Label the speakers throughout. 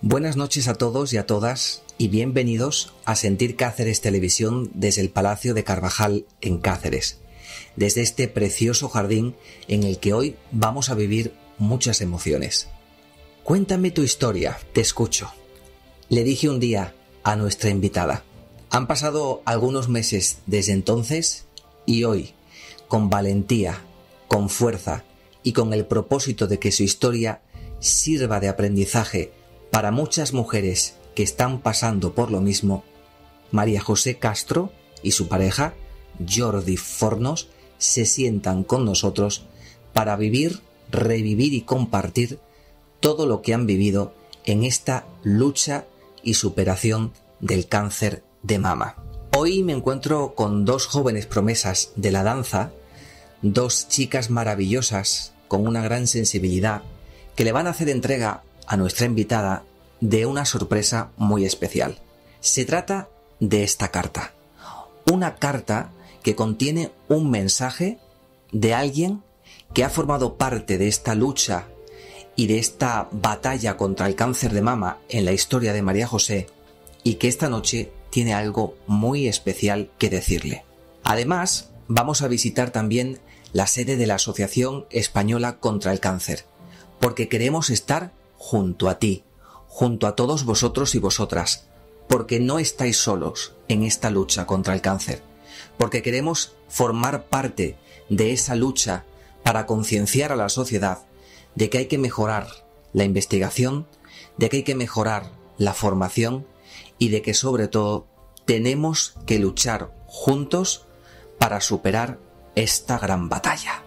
Speaker 1: Buenas noches a todos y a todas y bienvenidos a Sentir Cáceres Televisión desde el Palacio de Carvajal en Cáceres, desde este precioso jardín en el que hoy vamos a vivir muchas emociones. Cuéntame tu historia, te escucho. Le dije un día a nuestra invitada. Han pasado algunos meses desde entonces y hoy, con valentía, con fuerza y con el propósito de que su historia sirva de aprendizaje para muchas mujeres que están pasando por lo mismo, María José Castro y su pareja, Jordi Fornos, se sientan con nosotros para vivir, revivir y compartir todo lo que han vivido en esta lucha y superación del cáncer de mama. Hoy me encuentro con dos jóvenes promesas de la danza, dos chicas maravillosas con una gran sensibilidad que le van a hacer entrega a nuestra invitada de una sorpresa muy especial. Se trata de esta carta. Una carta que contiene un mensaje de alguien que ha formado parte de esta lucha y de esta batalla contra el cáncer de mama en la historia de María José y que esta noche tiene algo muy especial que decirle. Además, vamos a visitar también la sede de la Asociación Española contra el Cáncer, porque queremos estar junto a ti, junto a todos vosotros y vosotras, porque no estáis solos en esta lucha contra el cáncer, porque queremos formar parte de esa lucha para concienciar a la sociedad de que hay que mejorar la investigación, de que hay que mejorar la formación y de que sobre todo tenemos que luchar juntos para superar esta gran batalla.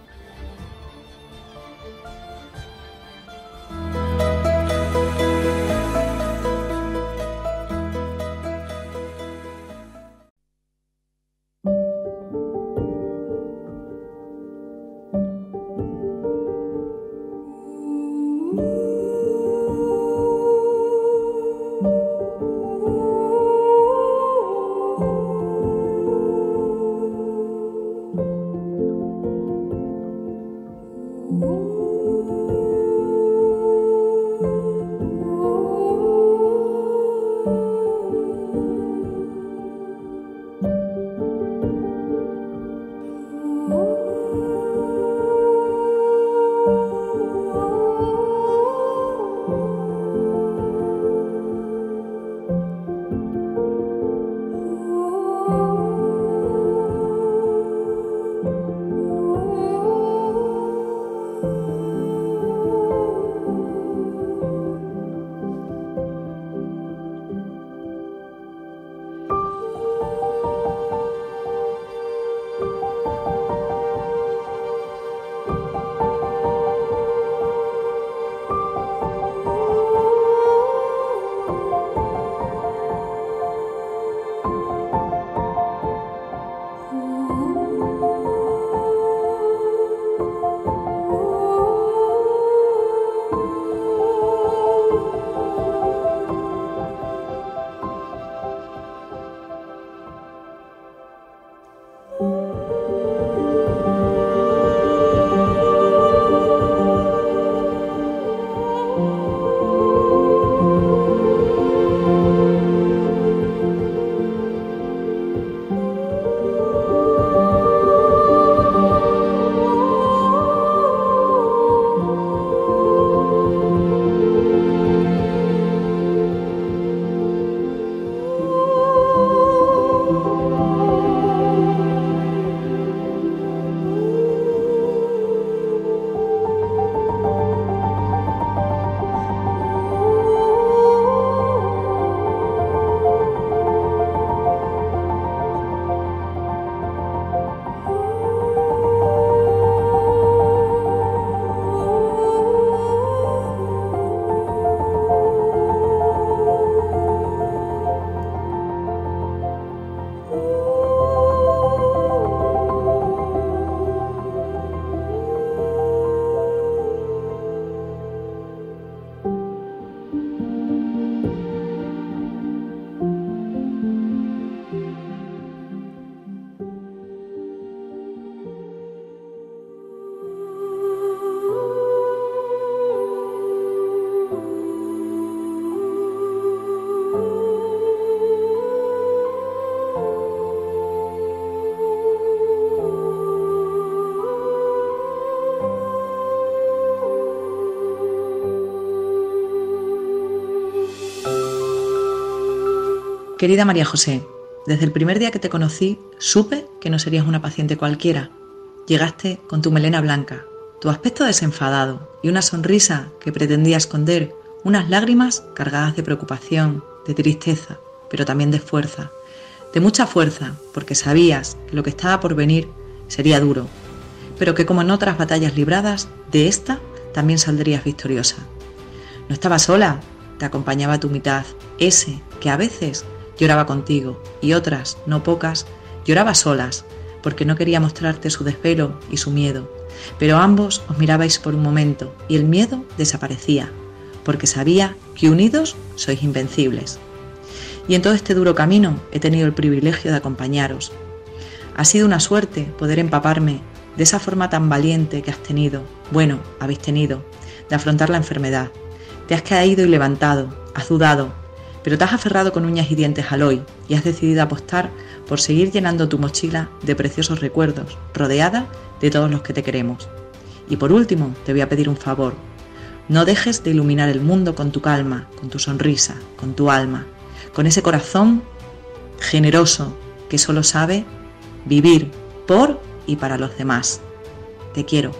Speaker 2: Querida María José, desde el primer día que te conocí, supe que no serías una paciente cualquiera. Llegaste con tu melena blanca, tu aspecto desenfadado y una sonrisa que pretendía esconder unas lágrimas cargadas de preocupación, de tristeza, pero también de fuerza. De mucha fuerza, porque sabías que lo que estaba por venir sería duro, pero que como en otras batallas libradas, de esta también saldrías victoriosa. No estabas sola, te acompañaba tu mitad, ese que a veces lloraba contigo y otras, no pocas, lloraba solas, porque no quería mostrarte su desvelo y su miedo. Pero ambos os mirabais por un momento y el miedo desaparecía, porque sabía que unidos sois invencibles. Y en todo este duro camino he tenido el privilegio de acompañaros. Ha sido una suerte poder empaparme de esa forma tan valiente que has tenido, bueno, habéis tenido, de afrontar la enfermedad. Te has caído y levantado, has dudado, pero te has aferrado con uñas y dientes al hoy y has decidido apostar por seguir llenando tu mochila de preciosos recuerdos, rodeada de todos los que te queremos. Y por último, te voy a pedir un favor. No dejes de iluminar el mundo con tu calma, con tu sonrisa, con tu alma, con ese corazón generoso que solo sabe vivir por y para los demás. Te quiero.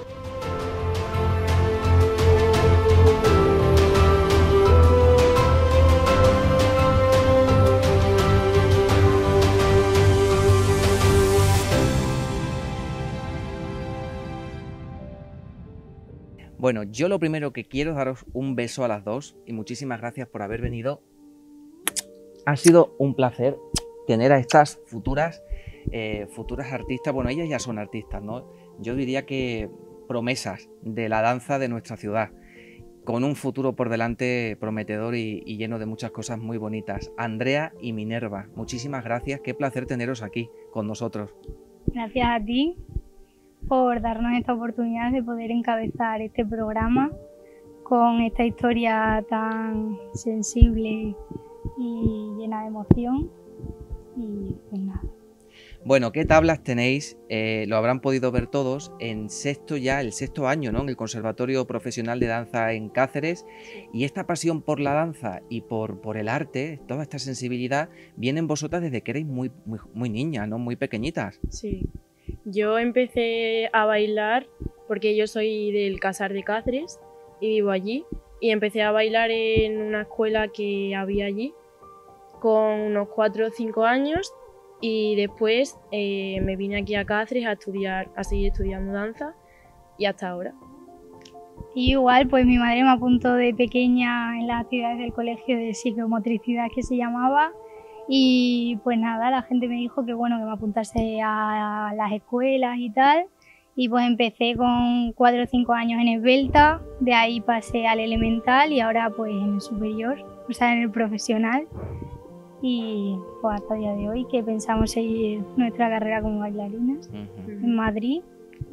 Speaker 1: Bueno, yo lo primero que quiero es daros un beso a las dos y muchísimas gracias por haber venido. Ha sido un placer tener a estas futuras artistas. Bueno, ellas ya son artistas, ¿no? Yo diría que promesas de la danza de nuestra ciudad, con un futuro por delante prometedor y lleno de muchas cosas muy bonitas. Andrea y Minerva, muchísimas gracias, qué placer teneros aquí con nosotros.
Speaker 3: Gracias a ti por darnos esta oportunidad de poder encabezar este programa con esta historia tan sensible y llena de emoción. Y pues nada.
Speaker 1: Bueno, ¿qué tablas tenéis? Lo habrán podido ver todos en el sexto año, ¿no? En el Conservatorio Profesional de Danza en Cáceres. Y esta pasión por la danza y por el arte, toda esta sensibilidad, vienen vosotras desde que erais muy niñas, ¿no? Muy pequeñitas.
Speaker 4: Sí. Yo empecé a bailar porque yo soy del Casar de Cáceres y vivo allí. Y empecé a bailar en una escuela que había allí con unos 4 o 5 años. Y después me vine aquí a Cáceres a seguir estudiando danza y hasta ahora.
Speaker 3: Y igual, pues mi madre me apuntó de pequeña en las actividades del colegio de psicomotricidad que se llamaba. Y pues nada, la gente me dijo que bueno, que me apuntase a las escuelas y tal. Y pues empecé con 4 o 5 años en esbelta, de ahí pasé al elemental y ahora pues en el superior, o sea en el profesional. Y pues hasta el día de hoy que pensamos seguir nuestra carrera como bailarinas en Madrid.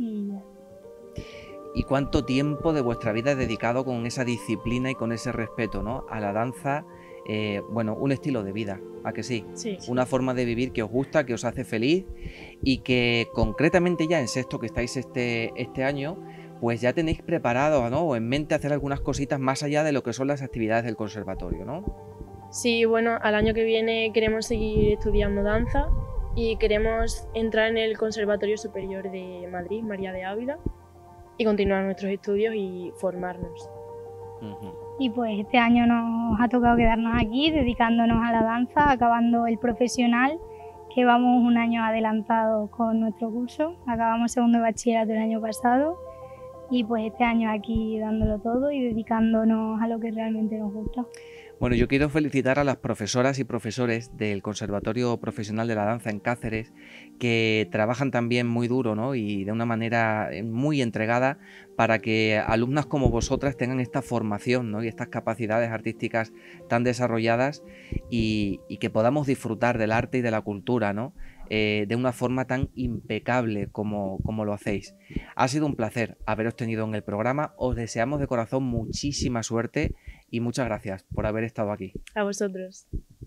Speaker 1: ¿Y cuánto tiempo de vuestra vida dedicado con esa disciplina y con ese respeto, ¿no? A la danza? Bueno, un estilo de vida, ¿a que sí?
Speaker 4: Sí.
Speaker 1: Una forma de vivir que os gusta, que os hace feliz y que concretamente ya en sexto que estáis este año, pues ya tenéis preparado, ¿no? O en mente hacer algunas cositas más allá de lo que son las actividades del conservatorio, ¿no?
Speaker 4: Sí, bueno, al año que viene queremos seguir estudiando danza y queremos entrar en el Conservatorio Superior de Madrid, María de Ávila, y continuar nuestros estudios y formarnos.
Speaker 3: Y pues este año nos ha tocado quedarnos aquí dedicándonos a la danza, acabando el profesional, que vamos un año adelantado con nuestro curso. Acabamos segundo de bachillerato el año pasado y pues este año aquí dándolo todo y dedicándonos a lo que realmente nos gusta.
Speaker 1: Bueno, yo quiero felicitar a las profesoras y profesores del Conservatorio Profesional de la Danza en Cáceres, que trabajan también muy duro, ¿no? Y de una manera muy entregada para que alumnas como vosotras tengan esta formación, ¿no? Y estas capacidades artísticas tan desarrolladas y que podamos disfrutar del arte y de la cultura, ¿no? De una forma tan impecable como lo hacéis. Ha sido un placer haberos tenido en el programa, os deseamos de corazón muchísima suerte y muchas gracias por haber estado aquí.
Speaker 4: A vosotros.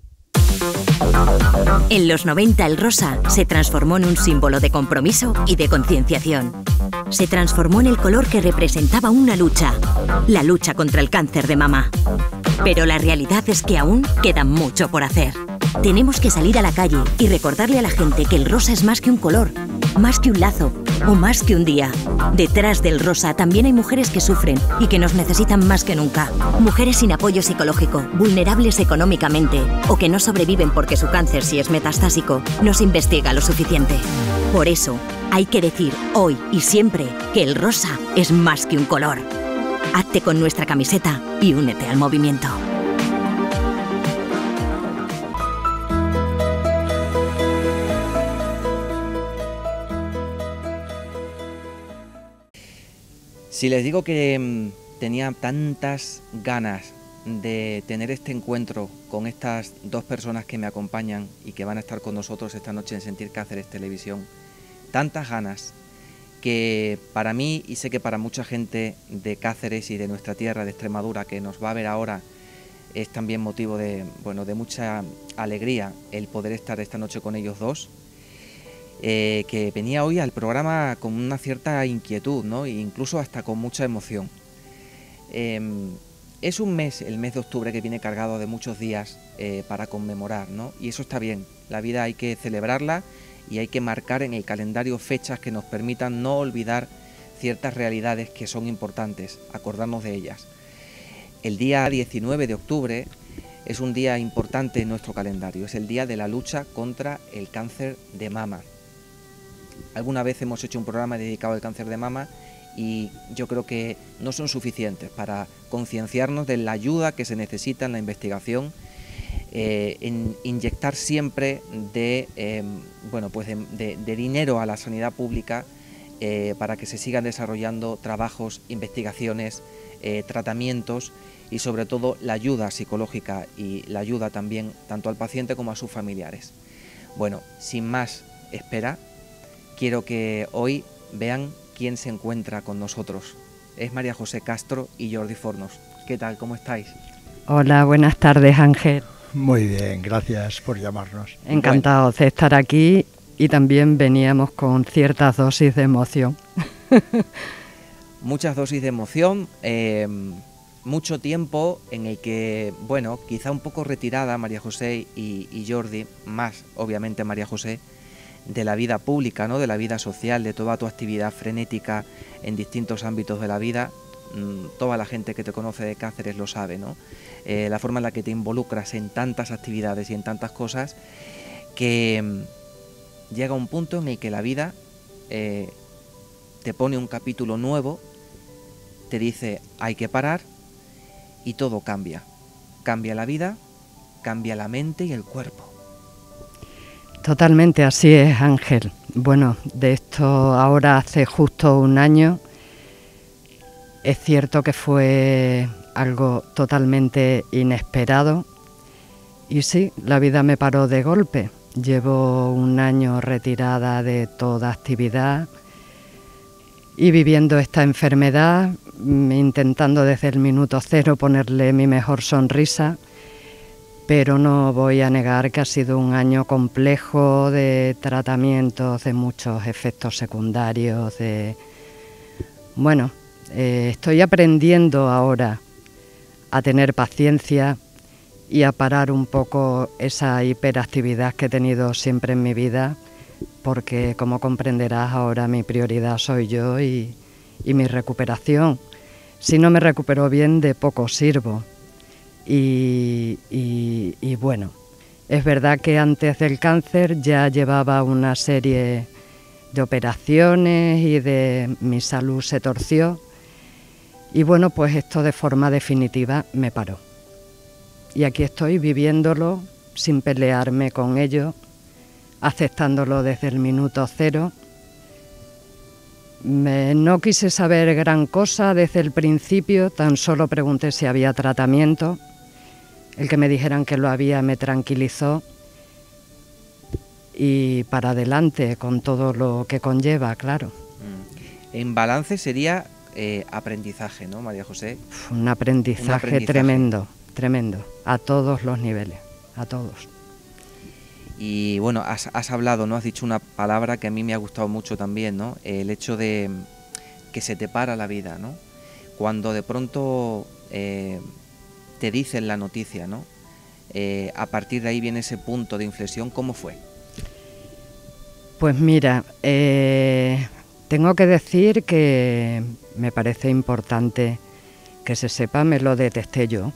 Speaker 5: En los 90 el rosa se transformó en un símbolo de compromiso y de concienciación. Se transformó en el color que representaba una lucha, la lucha contra el cáncer de mama. Pero la realidad es que aún queda mucho por hacer. Tenemos que salir a la calle y recordarle a la gente que el rosa es más que un color, más que un lazo o más que un día. Detrás del rosa también hay mujeres que sufren y que nos necesitan más que nunca. Mujeres sin apoyo psicológico, vulnerables económicamente o que no sobreviven porque su cáncer, si es metastásico, no se investiga lo suficiente. Por eso, hay que decir hoy y siempre que el rosa es más que un color. Hazte con nuestra camiseta y únete al movimiento.
Speaker 1: Si les digo que tenía tantas ganas de tener este encuentro con estas dos personas que me acompañan y que van a estar con nosotros esta noche en Sentir Cáceres Televisión, tantas ganas que para mí, y sé que para mucha gente de Cáceres y de nuestra tierra, de Extremadura, que nos va a ver ahora, es también motivo de mucha alegría el poder estar esta noche con ellos dos, que venía hoy al programa con una cierta inquietud, ¿no? E incluso hasta con mucha emoción. Es un mes, el mes de octubre, que viene cargado de muchos días para conmemorar, ¿no? Y eso está bien, la vida hay que celebrarla y hay que marcar en el calendario fechas que nos permitan no olvidar ciertas realidades que son importantes, acordarnos de ellas. El día 19 de octubre es un día importante en nuestro calendario, es el día de la lucha contra el cáncer de mama. Alguna vez hemos hecho un programa dedicado al cáncer de mama y yo creo que no son suficientes para concienciarnos de la ayuda que se necesita en la investigación, en inyectar siempre de dinero a la sanidad pública para que se sigan desarrollando trabajos, investigaciones, tratamientos y sobre todo la ayuda psicológica y la ayuda también tanto al paciente como a sus familiares. Bueno, sin más espera, quiero que hoy vean quién se encuentra con nosotros. Es María José Castro y Jordi Fornos. ¿Qué tal? ¿Cómo estáis?
Speaker 6: Hola, buenas tardes, Ángel.
Speaker 7: Muy bien, gracias por llamarnos.
Speaker 6: Encantados de estar aquí y también veníamos con ciertas dosis de emoción.
Speaker 1: Muchas dosis de emoción, mucho tiempo en el que, quizá un poco retirada María José y Jordi, más obviamente María José, de la vida pública, ¿no? De la vida social, de toda tu actividad frenética en distintos ámbitos de la vida. Toda la gente que te conoce de Cáceres lo sabe, ¿no? La forma en la que te involucras en tantas actividades y en tantas cosas, que llega un punto en el que la vida te pone un capítulo nuevo, te dice hay que parar y todo cambia. Cambia la vida, cambia la mente y el cuerpo.
Speaker 6: Totalmente así es, Ángel. Bueno, de esto ahora hace justo un año. Es cierto que fue algo totalmente inesperado y sí, la vida me paró de golpe. Llevo un año retirada de toda actividad y viviendo esta enfermedad, intentando desde el minuto cero ponerle mi mejor sonrisa, pero no voy a negar que ha sido un año complejo de tratamientos, de muchos efectos secundarios, estoy aprendiendo ahora a tener paciencia y a parar un poco esa hiperactividad que he tenido siempre en mi vida, porque como comprenderás ahora mi prioridad soy yo y mi recuperación. Si no me recupero bien, de poco sirvo. Y bueno, es verdad que antes del cáncer ya llevaba una serie de operaciones y mi salud se torció. Y bueno, pues esto de forma definitiva me paró. Y aquí estoy viviéndolo sin pelearme con ello, aceptándolo desde el minuto cero. No quise saber gran cosa desde el principio, tan solo pregunté si había tratamiento. El que me dijeran que lo había me tranquilizó. Y para adelante con todo lo que conlleva, claro.
Speaker 1: En balance sería aprendizaje, ¿no, María José?
Speaker 6: Un aprendizaje tremendo, a todos los niveles, a todos.
Speaker 1: Y bueno, has hablado, ¿no? Has dicho una palabra que a mí me ha gustado mucho también, ¿no? El hecho de que se te para la vida, ¿no? Cuando de pronto te dicen la noticia, ¿no? a partir de ahí viene ese punto de inflexión, ¿cómo fue?
Speaker 6: Pues mira, tengo que decir que me parece importante que se sepa, me lo detecté yo.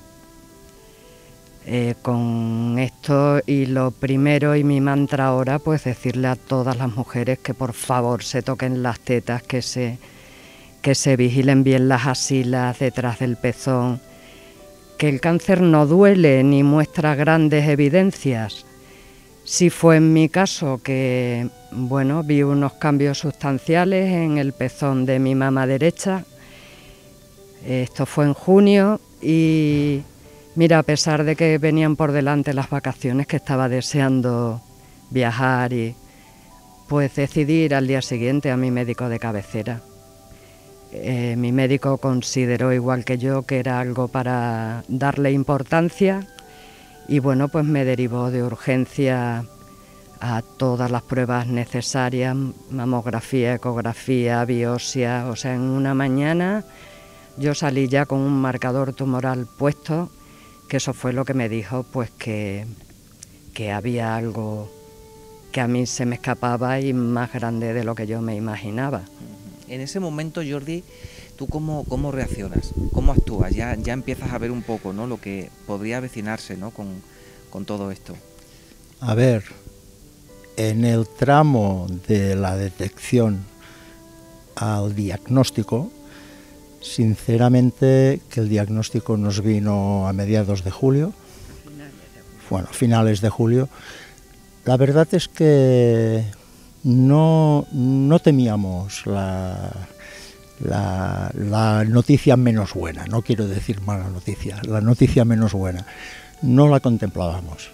Speaker 6: Con esto, y lo primero y mi mantra ahora, pues decirle a todas las mujeres que por favor se toquen las tetas, que se vigilen bien las axilas detrás del pezón, que el cáncer no duele ni muestra grandes evidencias. Sí fue en mi caso que, bueno, vi unos cambios sustanciales en el pezón de mi mama derecha. Esto fue en junio y mira, a pesar de que venían por delante las vacaciones, que estaba deseando viajar, y pues decidí ir al día siguiente a mi médico de cabecera. Mi médico consideró, igual que yo, que era algo para darle importancia y bueno, pues me derivó de urgencia a todas las pruebas necesarias, mamografía, ecografía, biopsia. O sea, en una mañana yo salí ya con un marcador tumoral puesto, que eso fue lo que me dijo, pues que había algo que a mí se me escapaba y más grande de lo que yo me imaginaba.
Speaker 1: En ese momento, Jordi, ¿tú cómo reaccionas? ¿Cómo actúas? Ya empiezas a ver un poco, ¿no?, lo que podría avecinarse, ¿no?, con todo esto.
Speaker 7: A ver, en el tramo de la detección al diagnóstico, sinceramente que el diagnóstico nos vino a mediados de julio, bueno, finales de julio. La verdad es que no temíamos la noticia menos buena, no quiero decir mala noticia, la noticia menos buena, no la contemplábamos.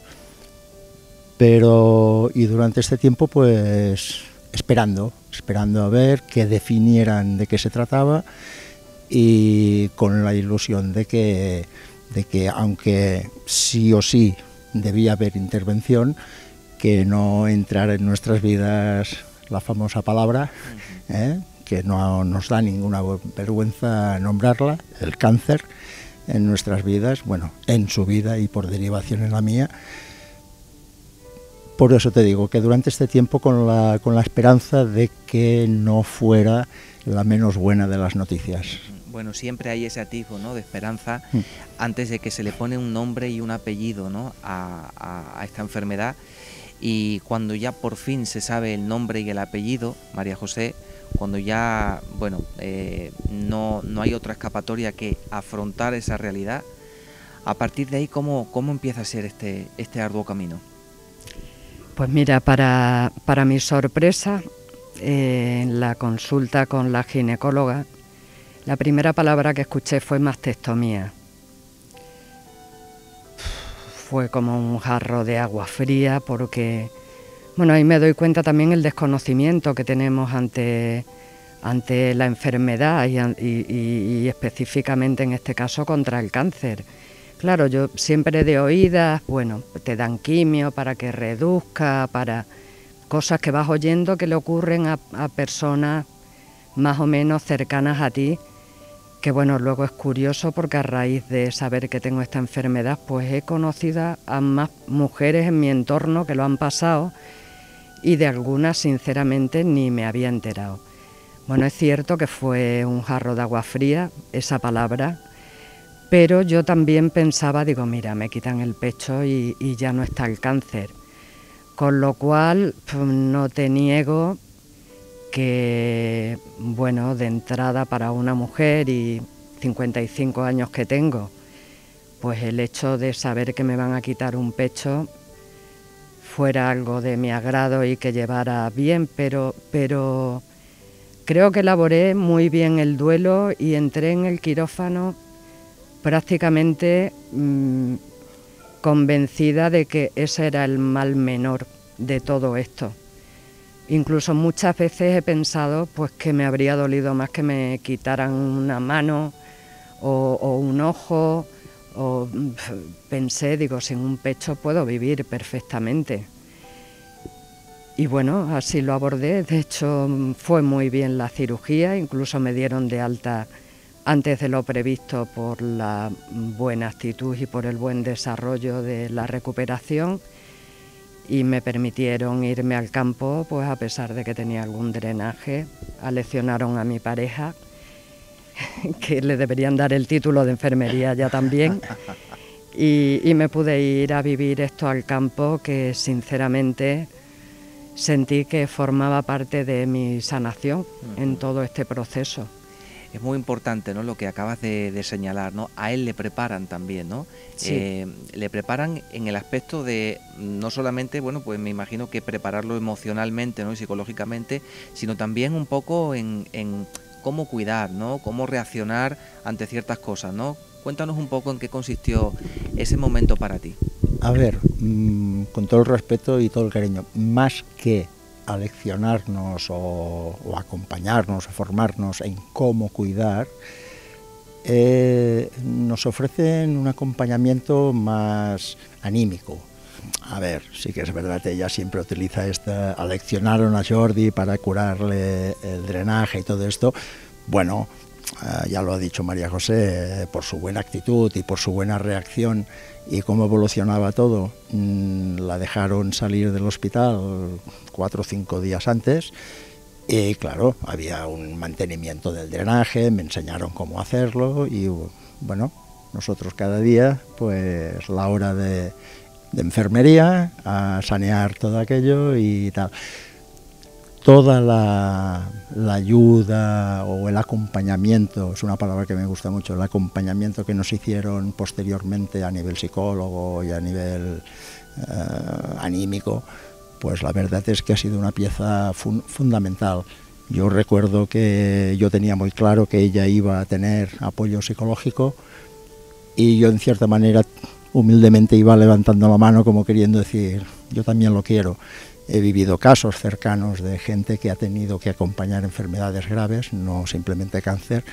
Speaker 7: Pero, y durante este tiempo, pues esperando a ver que definieran de qué se trataba, y con la ilusión de que aunque sí o sí debía haber intervención, que no entrara en nuestras vidas la famosa palabra, que no nos da ninguna vergüenza nombrarla, el cáncer, en nuestras vidas, bueno, en su vida y por derivación en la mía. Por eso te digo que durante este tiempo con la esperanza de que no fuera la menos buena de las noticias.
Speaker 1: Bueno, siempre hay ese atisbo, ¿no?, de esperanza antes de que se le pone un nombre y un apellido, ¿no?, a esta enfermedad. Y cuando ya por fin se sabe el nombre y el apellido, María José, cuando ya, bueno, no hay otra escapatoria que afrontar esa realidad, a partir de ahí, ¿cómo empieza a ser este arduo camino?
Speaker 6: Pues mira, para mi sorpresa, en la consulta con la ginecóloga, la primera palabra que escuché fue mastectomía. Fue como un jarro de agua fría, porque, bueno, ahí me doy cuenta también el desconocimiento que tenemos ante la enfermedad y específicamente en este caso contra el cáncer. Claro, yo siempre de oídas, bueno, te dan quimio para que reduzca, para cosas que vas oyendo que le ocurren a personas más o menos cercanas a ti, que bueno, luego es curioso porque a raíz de saber que tengo esta enfermedad, pues he conocido a más mujeres en mi entorno que lo han pasado y de algunas sinceramente ni me había enterado. Bueno, es cierto que fue un jarro de agua fría esa palabra, pero yo también pensaba, digo, mira, me quitan el pecho y ya no está el cáncer. Con lo cual, pues, no te niego que, bueno, de entrada para una mujer y 55 años que tengo, pues el hecho de saber que me van a quitar un pecho fuera algo de mi agrado y que llevara bien, pero creo que elaboré muy bien el duelo y entré en el quirófano prácticamente convencida de que ese era el mal menor de todo esto. Incluso muchas veces he pensado pues que me habría dolido más que me quitaran una mano o un ojo, o pensé, digo, sin un pecho puedo vivir perfectamente. Y bueno, así lo abordé. De hecho, fue muy bien la cirugía, incluso me dieron de alta antes de lo previsto por la buena actitud y por el buen desarrollo de la recuperación, y me permitieron irme al campo, pues a pesar de que tenía algún drenaje. Aleccionaron a mi pareja, que le deberían dar el título de enfermería ya también, y me pude ir a vivir esto al campo, que sinceramente sentí que formaba parte de mi sanación en todo este proceso.
Speaker 1: Es muy importante, ¿no?, lo que acabas de señalar, ¿no? A él le preparan también, ¿no?
Speaker 6: Sí.
Speaker 1: Le preparan en el aspecto de no solamente, bueno, pues me imagino que prepararlo emocionalmente, ¿no?, y psicológicamente, sino también un poco en cómo cuidar, ¿no?, cómo reaccionar ante ciertas cosas, ¿no? Cuéntanos un poco en qué consistió ese momento para ti.
Speaker 7: A ver, con todo el respeto y todo el cariño, más que aleccionarnos o acompañarnos o formarnos en cómo cuidar, nos ofrecen un acompañamiento más anímico. A ver, sí que es verdad, ella siempre utiliza esta, aleccionaron a Jordi para curarle el drenaje y todo esto. Bueno, ya lo ha dicho María José, por su buena actitud y por su buena reacción y cómo evolucionaba todo, la dejaron salir del hospital 4 o 5 días antes y claro, había un mantenimiento del drenaje, me enseñaron cómo hacerlo y bueno, nosotros cada día, pues la hora de enfermería, a sanear todo aquello y tal. Toda la ayuda o el acompañamiento, es una palabra que me gusta mucho, el acompañamiento que nos hicieron posteriormente a nivel psicólogo y a nivel anímico, pues la verdad es que ha sido una pieza fundamental. Yo recuerdo que yo tenía muy claro que ella iba a tener apoyo psicológico y yo en cierta manera humildemente iba levantando la mano como queriendo decir, yo también lo quiero. He vivido casos cercanos de gente que ha tenido que acompañar enfermedades graves, no simplemente cáncer,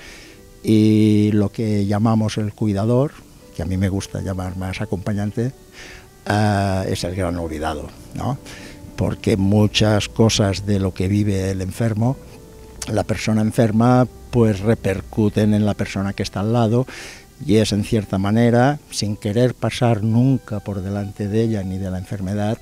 Speaker 7: y lo que llamamos el cuidador, que a mí me gusta llamar más acompañante, es el gran olvidado, ¿no? Porque muchas cosas de lo que vive el enfermo, la persona enferma, pues repercuten en la persona que está al lado, y es en cierta manera, sin querer pasar nunca por delante de ella ni de la enfermedad,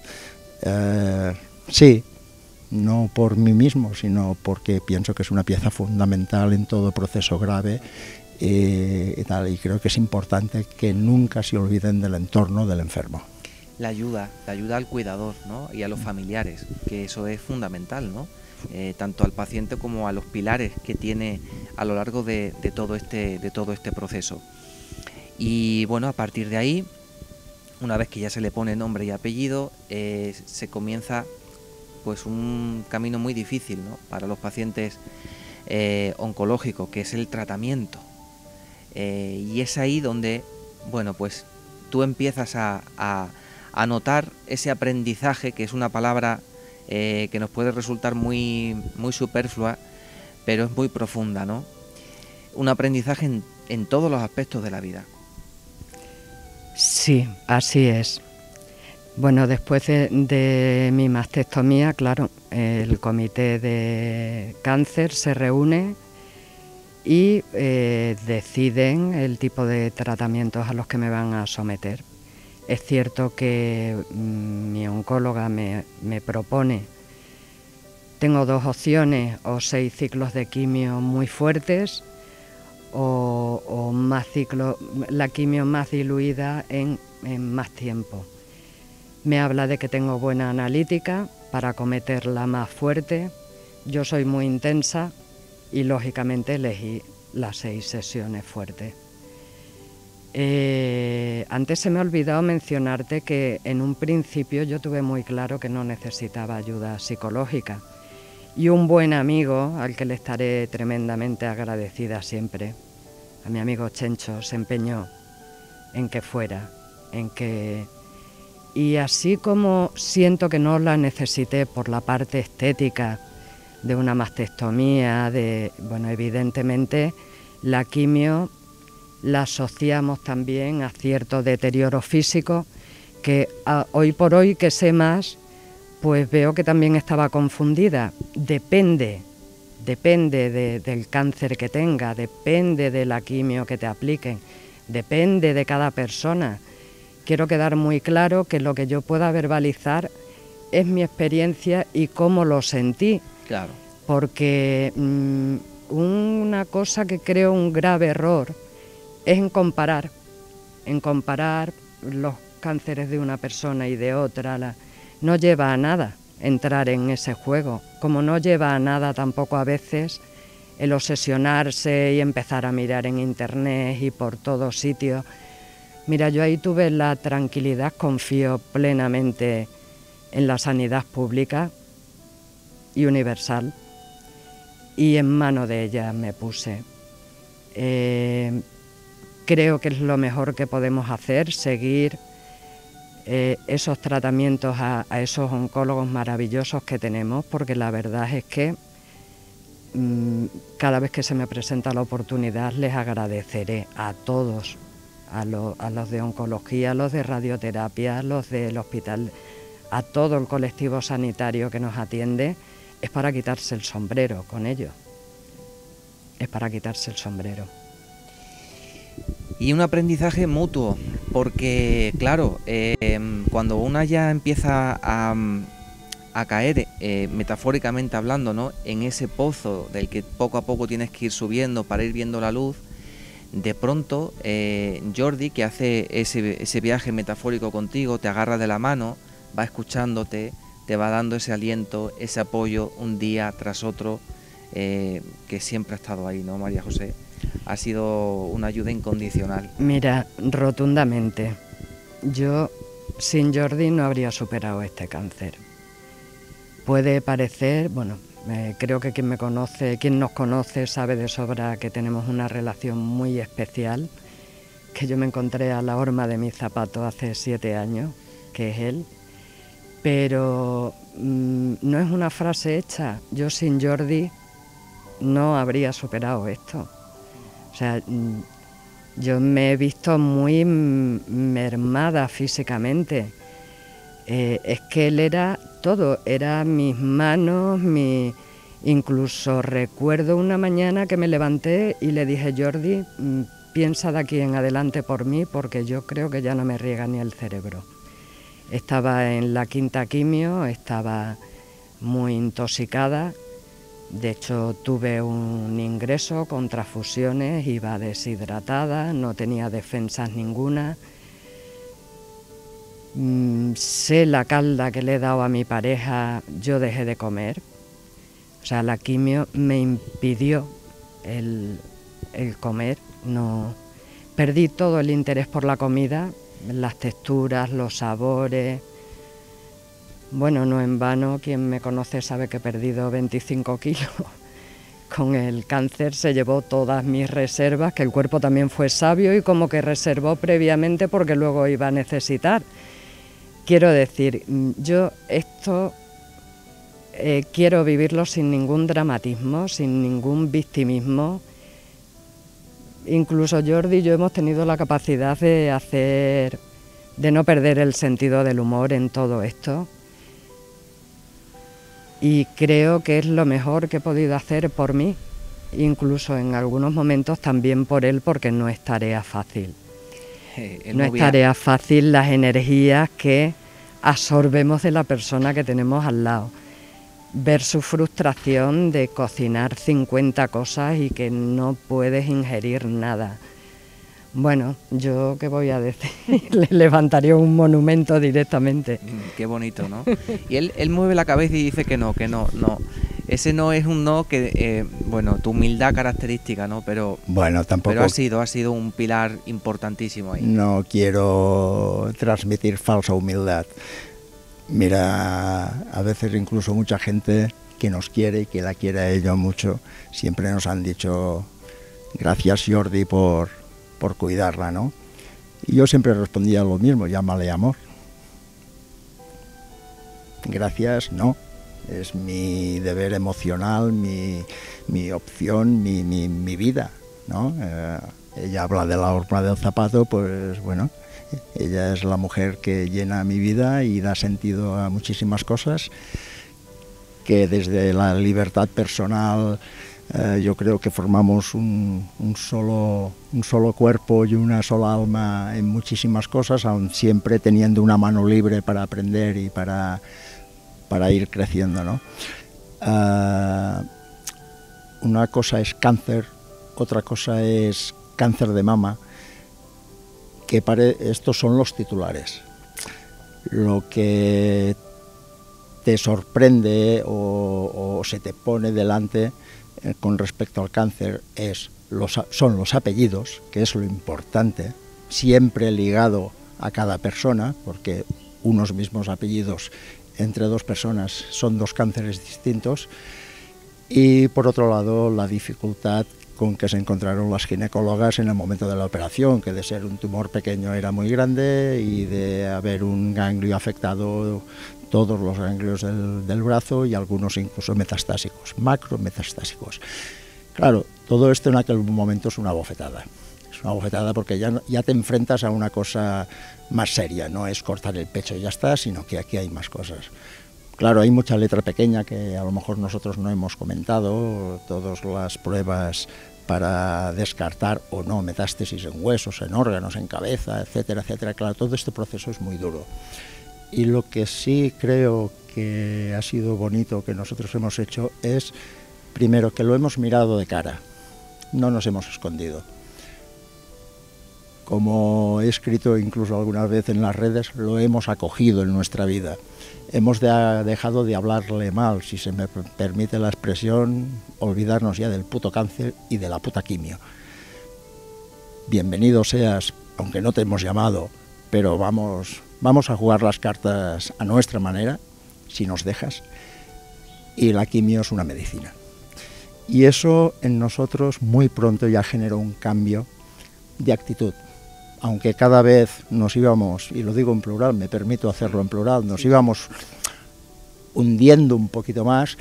Speaker 7: sí, no por mí mismo, sino porque pienso que es una pieza fundamental en todo proceso grave y tal, y creo que es importante que nunca se olviden del entorno del enfermo.
Speaker 1: La ayuda al cuidador, ¿no?, y a los familiares, que eso es fundamental, ¿no? Tanto al paciente como a los pilares que tiene a lo largo de todo este proceso. Y bueno, a partir de ahí, una vez que ya se le pone nombre y apellido, se comienza pues un camino muy difícil, ¿no?, para los pacientes oncológicos, que es el tratamiento. Y es ahí donde, bueno, pues tú empiezas a notar ese aprendizaje, que es una palabra que nos puede resultar muy superflua, pero es muy profunda, ¿no? Un aprendizaje en todos los aspectos de la vida.
Speaker 6: Sí, así es. Bueno, después de mi mastectomía, claro, el comité de cáncer se reúne y deciden el tipo de tratamientos a los que me van a someter. Es cierto que mi oncóloga me propone, tengo 2 opciones, o 6 ciclos de quimio muy fuertes, o más ciclos, la quimio más diluida en más tiempo. Me habla de que tengo buena analítica para acometerla más fuerte. Yo soy muy intensa y lógicamente elegí las 6 sesiones fuertes. Antes se me ha olvidado mencionarte que en un principio yo tuve muy claro que no necesitaba ayuda psicológica. Y un buen amigo, al que le estaré tremendamente agradecida siempre, a mi amigo Chencho, se empeñó en que fuera, y así como siento que no la necesité por la parte estética de una mastectomía, bueno, evidentemente la quimio la asociamos también a cierto deterioro físico que hoy por hoy que sé más, pues veo que también estaba confundida. Depende depende del cáncer que tenga, depende de la quimio que te apliquen, depende de cada persona. Quiero quedar muy claro que lo que yo pueda verbalizar es mi experiencia y cómo lo sentí.
Speaker 1: Claro.
Speaker 6: Porque una cosa que creo un grave error es en comparar los cánceres de una persona y de otra. No lleva a nada entrar en ese juego, como no lleva a nada tampoco a veces el obsesionarse y empezar a mirar en internet y por todos sitios. Mira, yo ahí tuve la tranquilidad, confío plenamente en la sanidad pública y universal, y en manos de ella me puse. Creo que es lo mejor que podemos hacer, seguir esos tratamientos a esos oncólogos maravillosos que tenemos, porque la verdad es que cada vez que se me presenta la oportunidad les agradeceré a todos, a los de oncología, a los de radioterapia, a los del hospital, a todo el colectivo sanitario que nos atiende. Es para quitarse el sombrero con ellos, es para quitarse el sombrero.
Speaker 1: Y un aprendizaje mutuo, porque claro, cuando una ya empieza a caer, metafóricamente hablando, ¿no?, en ese pozo del que poco a poco tienes que ir subiendo para ir viendo la luz, de pronto Jordi, que hace ese viaje metafórico contigo, te agarra de la mano, va escuchándote, te va dando ese aliento, ese apoyo un día tras otro, que siempre ha estado ahí, ¿no, María José? Ha sido una ayuda incondicional.
Speaker 6: Mira, rotundamente. Yo sin Jordi no habría superado este cáncer. Puede parecer, bueno, creo que quien nos conoce sabe de sobra que tenemos una relación muy especial, que yo me encontré a la horma de mis zapatos hace 7 años, que es él. Pero no es una frase hecha. Yo sin Jordi no habría superado esto. O sea, yo me he visto muy mermada físicamente. Es que él era todo, era mis manos, incluso recuerdo una mañana que me levanté y le dije: Jordi, piensa de aquí en adelante por mí, porque yo creo que ya no me riega ni el cerebro. Estaba en la 5ª quimio, estaba muy intoxicada. De hecho, tuve un ingreso con transfusiones, iba deshidratada, no tenía defensas ninguna. Sé la calda que le he dado a mi pareja, yo dejé de comer. O sea, la quimio me impidió el comer. No, perdí todo el interés por la comida, las texturas, los sabores. Bueno, no en vano, quien me conoce sabe que he perdido 25 kilos. Con el cáncer se llevó todas mis reservas, que el cuerpo también fue sabio y como que reservó previamente porque luego iba a necesitar. Quiero decir, yo esto quiero vivirlo sin ningún dramatismo, sin ningún victimismo. Incluso Jordi y yo hemos tenido la capacidad de no perder el sentido del humor en todo esto. Y creo que es lo mejor que he podido hacer por mí, incluso en algunos momentos también por él, porque no es tarea fácil. No es tarea fácil las energías que absorbemos de la persona que tenemos al lado. Ver su frustración de cocinar 50 cosas y que no puedes ingerir nada. Bueno, yo qué voy a decir, le levantaría un monumento directamente.
Speaker 1: Qué bonito, ¿no? Y él mueve la cabeza y dice que no. Ese no es un no que, bueno, tu humildad característica, ¿no? Pero
Speaker 7: bueno, tampoco.
Speaker 1: Pero ha sido un pilar importantísimo ahí.
Speaker 7: No quiero transmitir falsa humildad. Mira, a veces incluso mucha gente que nos quiere y que la quiere a ella mucho, siempre nos han dicho: gracias, Jordi, por cuidarla, ¿no? Y yo siempre respondía lo mismo: llámale amor. Gracias, no. Es mi deber emocional, mi opción, mi vida, ¿no? Ella habla de la horma del zapato, pues bueno, ella es la mujer que llena mi vida y da sentido a muchísimas cosas. que desde la libertad personal yo creo que formamos un solo cuerpo y una sola alma en muchísimas cosas, aun siempre teniendo una mano libre para aprender y para ir creciendo, ¿no? Una cosa es cáncer, otra cosa es cáncer de mama, que estos son los titulares. Lo que te sorprende o se te pone delante con respecto al cáncer son los apellidos, que es lo importante, siempre ligado a cada persona, porque unos mismos apellidos entre dos personas son dos cánceres distintos. Y por otro lado, la dificultad con que se encontraron las ginecólogas en el momento de la operación, que de ser un tumor pequeño era muy grande y de haber un ganglio afectado todos los ganglios del brazo y algunos incluso metastásicos, macrometastásicos. Claro, todo esto en aquel momento es una bofetada. Es una bofetada porque ya te enfrentas a una cosa más seria, no es cortar el pecho y ya está, sino que aquí hay más cosas. Claro, hay mucha letra pequeña que a lo mejor nosotros no hemos comentado, todas las pruebas para descartar o no metástasis en huesos, en órganos, en cabeza, etcétera, etcétera. Claro, todo este proceso es muy duro. Y lo que sí creo que ha sido bonito que nosotros hemos hecho es, primero, que lo hemos mirado de cara, no nos hemos escondido. Como he escrito incluso alguna vez en las redes, lo hemos acogido en nuestra vida. Hemos dejado de hablarle mal, si se me permite la expresión, olvidarnos ya del puto cáncer y de la puta quimio. Bienvenido seas, aunque no te hemos llamado, pero vamos a jugar las cartas a nuestra manera, si nos dejas, y la quimio es una medicina. Y eso en nosotros muy pronto ya generó un cambio de actitud. Aunque cada vez nos íbamos, y lo digo en plural, me permito hacerlo en plural, nos íbamos hundiendo un poquito más,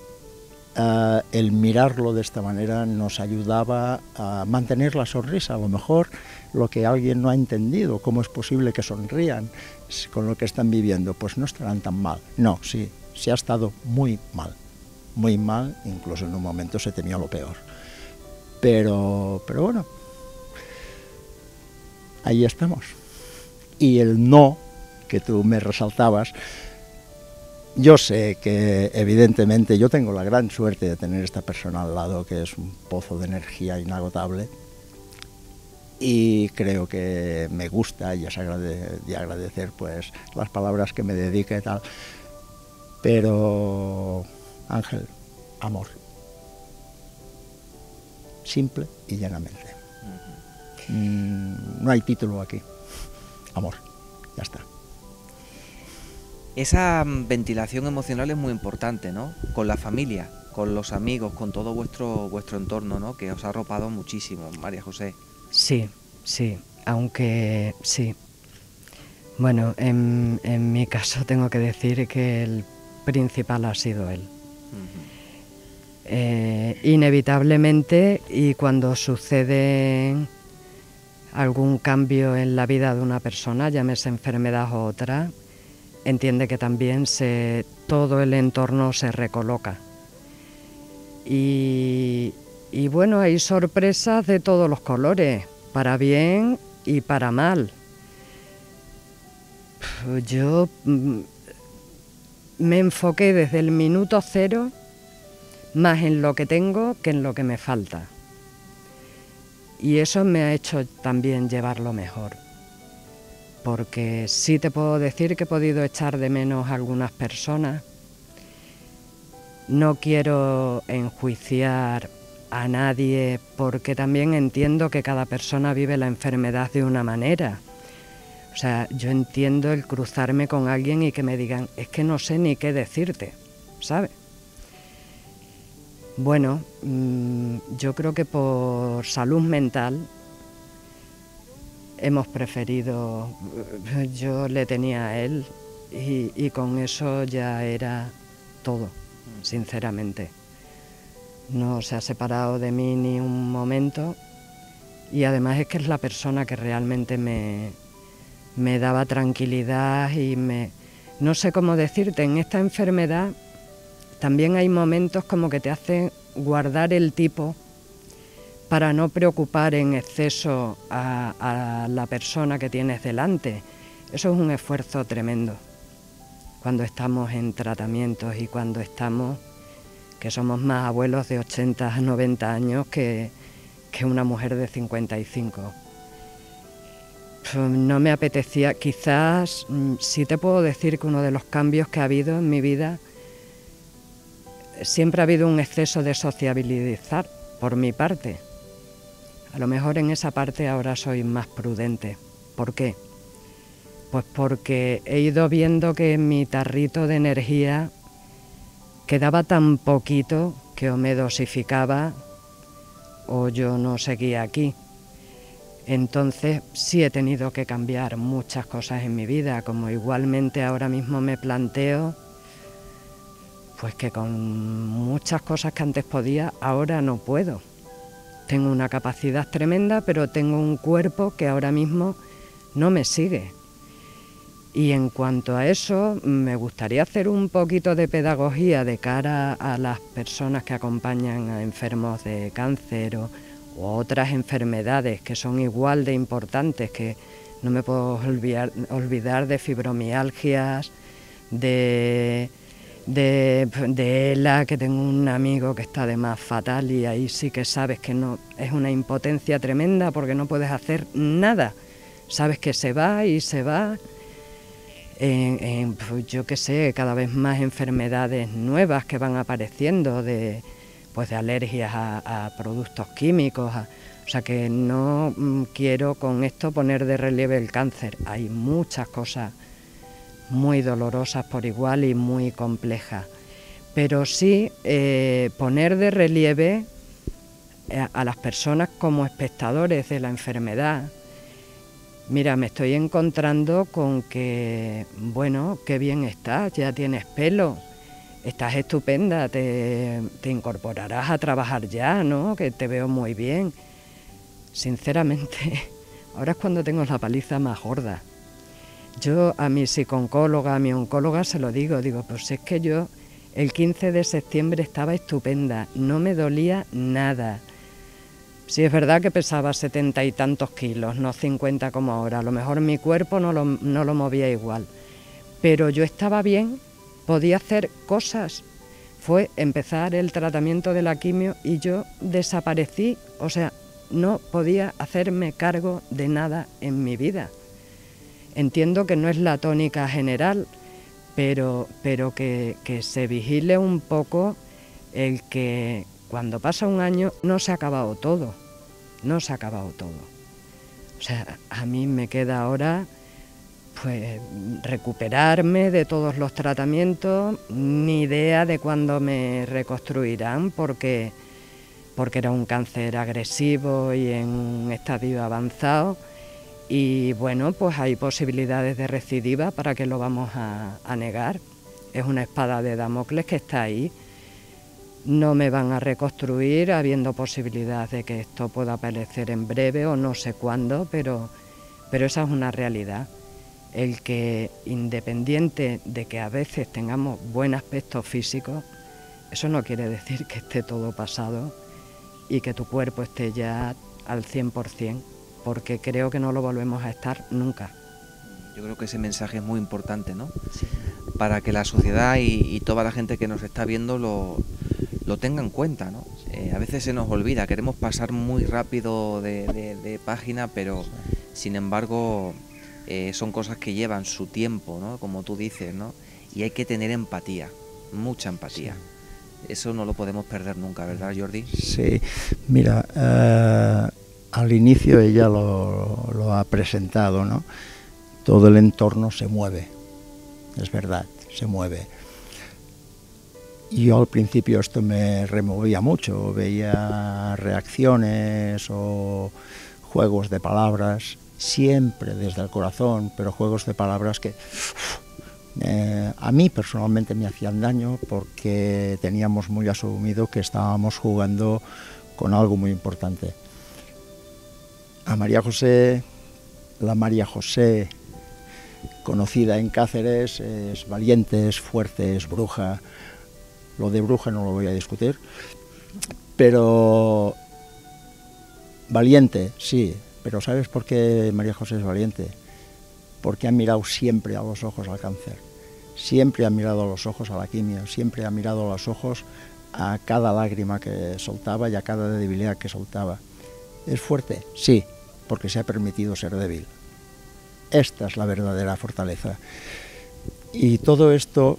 Speaker 7: el mirarlo de esta manera nos ayudaba a mantener la sonrisa. A lo mejor lo que alguien no ha entendido, cómo es posible que sonrían con lo que están viviendo, pues no estarán tan mal. No, sí ha estado muy mal, incluso en un momento se temía lo peor. Pero bueno, ahí estamos. Y el no, que tú me resaltabas, yo sé que evidentemente yo tengo la gran suerte de tener esta persona al lado, que es un pozo de energía inagotable, y creo que me gusta y es de agradecer pues las palabras que me dedica y tal. Pero Ángel, amor, simple y llanamente. No hay título aquí. Amor, ya está.
Speaker 1: Esa ventilación emocional es muy importante, ¿no? Con la familia, con los amigos, con todo vuestro entorno, ¿no? Que os ha arropado muchísimo, María José.
Speaker 6: Sí, aunque sí. Bueno, en mi caso tengo que decir que el principal ha sido él. Inevitablemente, y cuando sucede algún cambio en la vida de una persona, llámese enfermedad o otra, entiende que también todo el entorno se recoloca. Y bueno, hay sorpresas de todos los colores, para bien y para mal. Yo me enfoqué desde el minuto cero más en lo que tengo que en lo que me falta. Y eso me ha hecho también llevarlo mejor. Porque sí te puedo decir que he podido echar de menos a algunas personas. No quiero enjuiciar a nadie porque también entiendo que cada persona vive la enfermedad de una manera. O sea, yo entiendo el cruzarme con alguien y que me digan, es que no sé ni qué decirte, ¿sabes? Bueno, yo creo que por salud mental hemos preferido, yo le tenía a él y con eso ya era todo, sinceramente. No se ha separado de mí ni un momento y además es que es la persona que realmente me daba tranquilidad y no sé cómo decirte, en esta enfermedad también hay momentos como que te hacen guardar el tipo para no preocupar en exceso a la persona que tienes delante. Eso es un esfuerzo tremendo cuando estamos en tratamientos y cuando estamos, que somos más abuelos de 80 a 90 años que una mujer de 55. No me apetecía, quizás sí te puedo decir que uno de los cambios que ha habido en mi vida, siempre ha habido un exceso de sociabilizar por mi parte. A lo mejor en esa parte ahora soy más prudente. ¿Por qué? Pues porque he ido viendo que mi tarrito de energía quedaba tan poquito que o me dosificaba o yo no seguía aquí. Entonces sí he tenido que cambiar muchas cosas en mi vida, como igualmente ahora mismo me planteo pues que con muchas cosas que antes podía, ahora no puedo. Tengo una capacidad tremenda, pero tengo un cuerpo que ahora mismo no me sigue. Y en cuanto a eso, me gustaría hacer un poquito de pedagogía de cara a las personas que acompañan a enfermos de cáncer o otras enfermedades que son igual de importantes, que no me puedo olvidar de fibromialgias, de ELA, que tengo un amigo que está además fatal y ahí sí que sabes que no es una impotencia tremenda porque no puedes hacer nada. Sabes que se va y se va. Pues yo qué sé, cada vez más enfermedades nuevas que van apareciendo de alergias a productos químicos. O sea que no quiero con esto poner de relieve el cáncer. Hay muchas cosas muy dolorosas por igual y muy complejas. Pero sí poner de relieve a las personas como espectadores de la enfermedad. Mira, me estoy encontrando con que, bueno, qué bien estás, ya tienes pelo, estás estupenda, te incorporarás a trabajar ya, ¿no? Que te veo muy bien. Sinceramente, ahora es cuando tengo la paliza más gorda. Yo a mi psicooncóloga, a mi oncóloga se lo digo, pues es que yo el 15 de septiembre estaba estupenda, no me dolía nada. Sí, es verdad que pesaba 70 y tantos kilos, no 50 como ahora. A lo mejor mi cuerpo no lo movía igual. Pero yo estaba bien, podía hacer cosas. Fue empezar el tratamiento de la quimio y yo desaparecí. O sea, no podía hacerme cargo de nada en mi vida. Entiendo que no es la tónica general, pero que se vigile un poco el que cuando pasa un año no se ha acabado todo, no se ha acabado todo. O sea, a mí me queda ahora pues recuperarme de todos los tratamientos, ni idea de cuándo me reconstruirán porque era un cáncer agresivo y en un estadio avanzado. Y bueno, pues hay posibilidades de recidiva, ¿para qué lo vamos a negar? Es una espada de Damocles que está ahí. No me van a reconstruir habiendo posibilidad de que esto pueda aparecer en breve o no sé cuándo, pero esa es una realidad. El que independiente de que a veces tengamos buen aspecto físico, eso no quiere decir que esté todo pasado y que tu cuerpo esté ya al 100%, porque creo que no lo volvemos a estar nunca.
Speaker 1: Yo creo que ese mensaje es muy importante, ¿no? Sí. Para que la sociedad y toda la gente que nos está viendo lo tenga en cuenta, ¿no? A veces se nos olvida, queremos pasar muy rápido de página, pero sin embargo son cosas que llevan su tiempo, ¿no? Como tú dices, ¿no? Y hay que tener empatía, mucha empatía. Sí. Eso no lo podemos perder nunca, ¿verdad, Jordi?
Speaker 7: Sí, mira, al inicio ella lo ha presentado, ¿no? Todo el entorno se mueve, es verdad, se mueve. Y yo al principio esto me removía mucho, veía reacciones o juegos de palabras, siempre desde el corazón, pero juegos de palabras que a mí personalmente me hacían daño porque teníamos muy asumido que estábamos jugando con algo muy importante. A María José, la María José conocida en Cáceres, es valiente, es fuerte, es bruja. Lo de bruja no lo voy a discutir, pero valiente, sí. Pero ¿sabes por qué María José es valiente? Porque ha mirado siempre a los ojos al cáncer, siempre ha mirado a los ojos a la quimio, siempre ha mirado a los ojos a cada lágrima que soltaba y a cada debilidad que soltaba. ¿Es fuerte? Sí, porque se ha permitido ser débil. Esta es la verdadera fortaleza. Y todo esto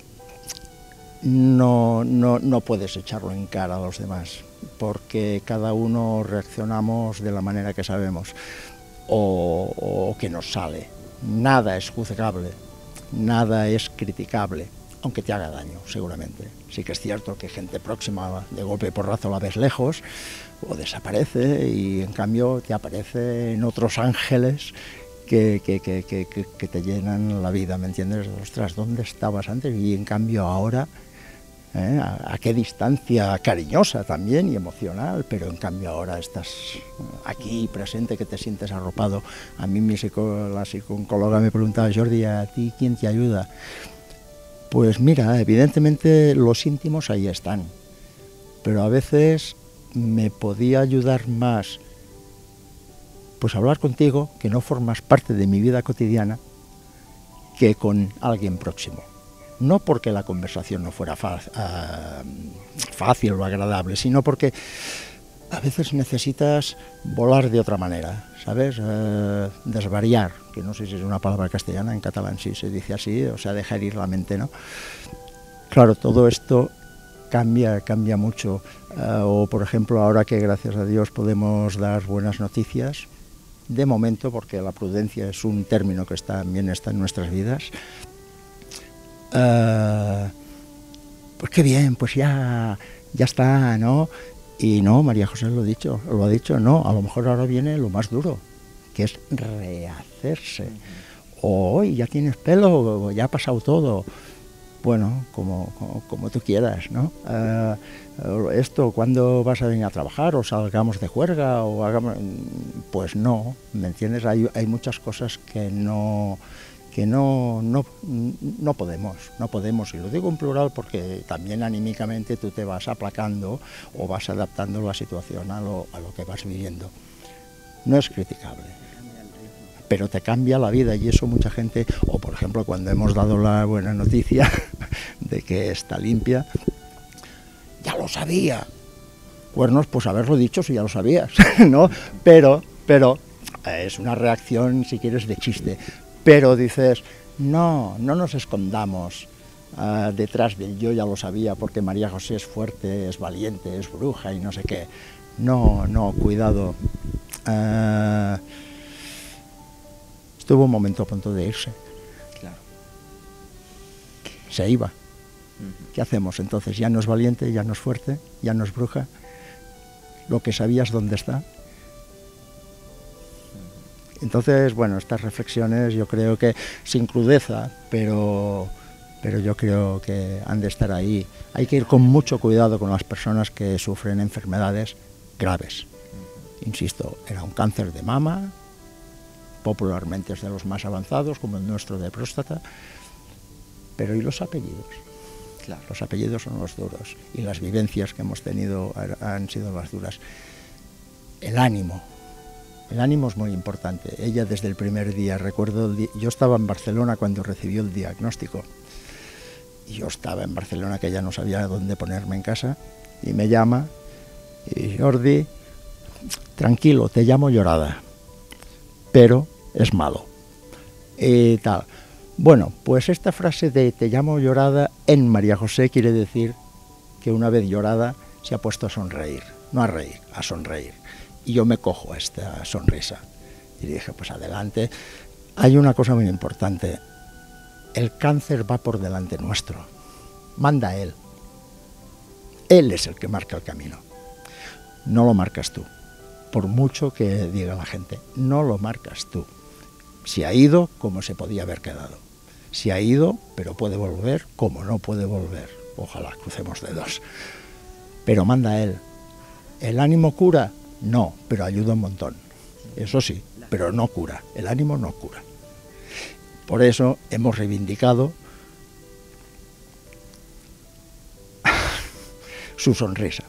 Speaker 7: no puedes echarlo en cara a los demás, porque cada uno reaccionamos de la manera que sabemos o que nos sale. Nada es juzgable, nada es criticable, aunque te haga daño, seguramente. Sí que es cierto que gente próxima, de golpe y porrazo la ves lejos, o desaparece, y en cambio te aparecen otros ángeles que te llenan la vida, ¿me entiendes? Ostras, ¿dónde estabas antes? Y en cambio ahora, a qué distancia cariñosa también y emocional, pero en cambio ahora estás aquí presente, que te sientes arropado. A mí la psicóloga me preguntaba: Jordi, ¿a ti quién te ayuda? Pues mira, evidentemente los íntimos ahí están, pero a veces me podía ayudar más pues hablar contigo, que no formas parte de mi vida cotidiana, que con alguien próximo. No porque la conversación no fuera fácil o agradable, sino porque a veces necesitas volar de otra manera, ¿sabes? Desvariar, que no sé si es una palabra castellana, en catalán sí se dice así, o sea, dejar ir la mente, ¿no? Claro, todo esto cambia mucho. O por ejemplo, ahora que gracias a Dios podemos dar buenas noticias, de momento, porque la prudencia es un término que también está en nuestras vidas, pues qué bien, pues ya está, ¿no? Y no, María José lo ha dicho, no, a lo mejor ahora viene lo más duro, que es rehacerse. Hoy ya tienes pelo, ya ha pasado todo. Bueno, como tú quieras, ¿no? Esto, ¿cuándo vas a venir a trabajar? ¿O salgamos de juerga? ¿O hagamos? Pues no, ¿me entiendes? Hay muchas cosas que no podemos, y lo digo en plural porque también anímicamente tú te vas aplacando o vas adaptando la situación a lo que vas viviendo. No es criticable, pero te cambia la vida, y eso mucha gente, o por ejemplo cuando hemos dado la buena noticia de que está limpia, ya lo sabía. Cuernos, pues haberlo dicho si ya lo sabías, ¿no? Pero es una reacción, si quieres, de chiste. Pero dices, no nos escondamos detrás del yo ya lo sabía, porque María José es fuerte, es valiente, es bruja y no sé qué. No, cuidado. Estuvo un momento a punto de irse.
Speaker 1: Claro.
Speaker 7: Se iba. ¿Qué hacemos entonces? Ya no es valiente, ya no es fuerte, ya no es bruja. Lo que sabías, ¿dónde está? Entonces, bueno, estas reflexiones yo creo que sin crudeza, pero yo creo que han de estar ahí. Hay que ir con mucho cuidado con las personas que sufren enfermedades graves. Insisto, era un cáncer de mama, popularmente es de los más avanzados, como el nuestro de próstata, pero ¿y los apellidos? Claro. Los apellidos son los duros, y las vivencias que hemos tenido han sido las duras. El ánimo es muy importante. Ella desde el primer día, recuerdo, yo estaba en Barcelona cuando recibió el diagnóstico, y yo estaba en Barcelona, que ya no sabía dónde ponerme en casa, y me llama, y Jordi, tranquilo, te llamo Llorada, pero es malo, y tal. Bueno, pues esta frase de te llamo Llorada en María José quiere decir que una vez llorada se ha puesto a sonreír, no a reír, a sonreír. Y yo me cojo a esta sonrisa. Y dije, pues adelante. Hay una cosa muy importante. El cáncer va por delante nuestro. Manda él. Él es el que marca el camino. No lo marcas tú. Por mucho que diga la gente, no lo marcas tú. Si ha ido, como se podía haber quedado. Si ha ido, pero puede volver, como no puede volver. Ojalá, crucemos dedos. Pero manda él. ¿El ánimo cura? No, pero ayuda un montón. Eso sí, pero no cura. El ánimo no cura. Por eso hemos reivindicado su sonrisa.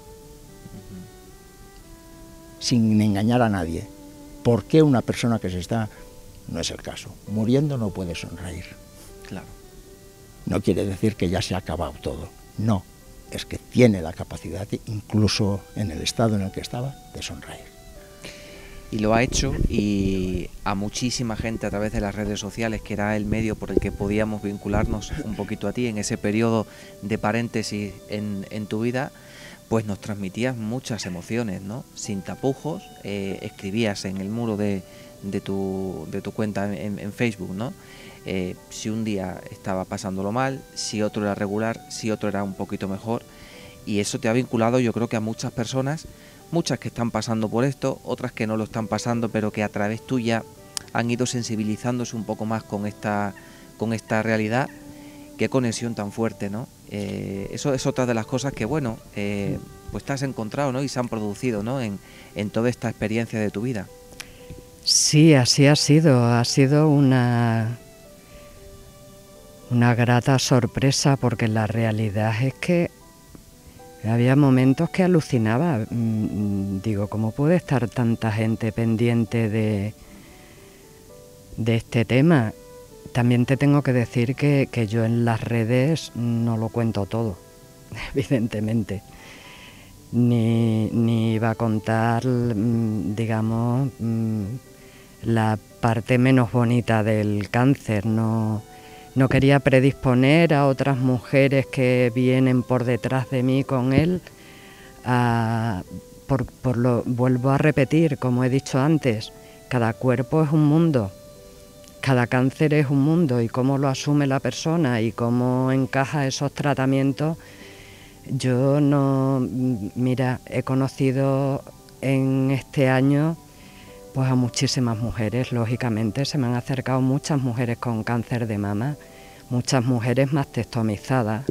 Speaker 7: Sin engañar a nadie. ¿Por qué una persona que se está, no es el caso, muriendo no puede sonreír?
Speaker 1: Claro.
Speaker 7: No quiere decir que ya se ha acabado todo. No, es que tiene la capacidad, incluso en el estado en el que estaba, de sonreír.
Speaker 1: Y lo ha hecho, y a muchísima gente a través de las redes sociales, que era el medio por el que podíamos vincularnos un poquito a ti en ese periodo de paréntesis en tu vida, pues nos transmitías muchas emociones, ¿no? Sin tapujos, escribías en el muro de tu cuenta en Facebook, ¿no? Si un día estaba pasándolo mal, si otro era regular, si otro era un poquito mejor, y eso te ha vinculado, yo creo que a muchas personas, muchas que están pasando por esto, otras que no lo están pasando, pero que a través tuya han ido sensibilizándose un poco más con esta realidad. Qué conexión tan fuerte, ¿no? Eso es otra de las cosas que, bueno, pues te has encontrado, ¿no? Y se han producido, ¿no? En toda esta experiencia de tu vida.
Speaker 6: Sí, así ha sido una grata sorpresa, porque la realidad es que había momentos que alucinaba. Digo, ¿cómo puede estar tanta gente pendiente de este tema? También te tengo que decir que yo en las redes no lo cuento todo, evidentemente. Ni iba a contar, digamos, la parte menos bonita del cáncer. No quería predisponer a otras mujeres que vienen por detrás de mí con él. Vuelvo a repetir, como he dicho antes, cada cuerpo es un mundo. Cada cáncer es un mundo, y cómo lo asume la persona y cómo encaja esos tratamientos. Yo he conocido en este año pues a muchísimas mujeres. Lógicamente se me han acercado muchas mujeres con cáncer de mama, muchas mujeres mastectomizadas.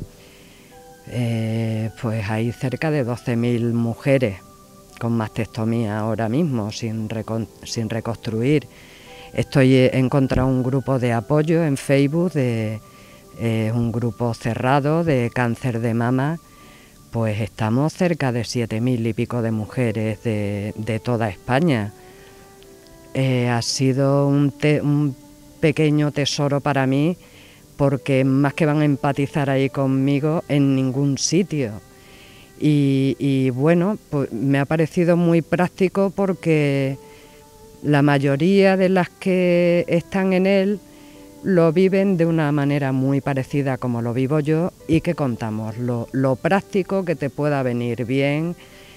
Speaker 6: Pues hay cerca de 12.000 mujeres con mastectomía ahora mismo, sin reconstruir. He encontrado un grupo de apoyo en Facebook, un grupo cerrado de cáncer de mama. Pues estamos cerca de 7.000 y pico de mujeres de toda España. Ha sido un pequeño tesoro para mí, porque más que van a empatizar ahí conmigo en ningún sitio. Y bueno, pues me ha parecido muy práctico, porque la mayoría de las que están en él lo viven de una manera muy parecida como lo vivo yo, y que contamos lo práctico que te pueda venir bien.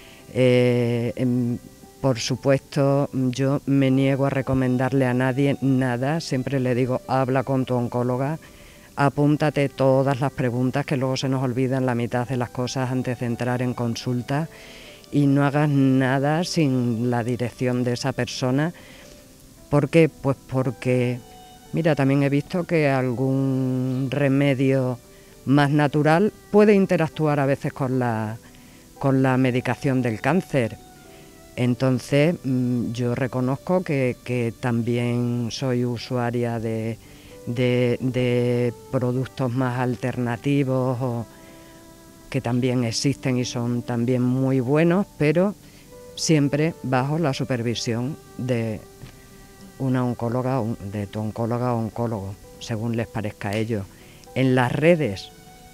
Speaker 6: Por supuesto, yo me niego a recomendarle a nadie nada. Siempre le digo, habla con tu oncóloga, apúntate todas las preguntas, que luego se nos olvidan la mitad de las cosas antes de entrar en consulta, y no hagas nada sin la dirección de esa persona. ¿Por qué? Pues porque, mira, también he visto que algún remedio más natural puede interactuar a veces con la medicación del cáncer. Entonces, yo reconozco que también soy usuaria de productos más alternativos, que también existen y son también muy buenos, pero siempre bajo la supervisión de una oncóloga, de tu oncóloga o oncólogo, según les parezca a ellos. En las redes,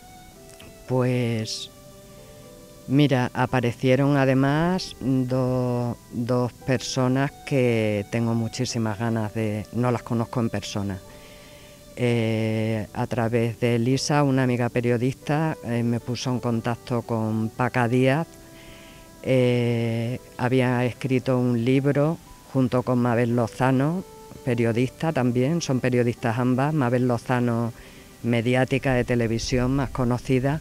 Speaker 6: pues mira, aparecieron además dos personas que tengo muchísimas ganas no las conozco en persona. A través de Elisa, una amiga periodista, me puso en contacto con Paca Díaz. Había escrito un libro junto con Mabel Lozano, periodista también, son periodistas ambas. Mabel Lozano, mediática de televisión, más conocida.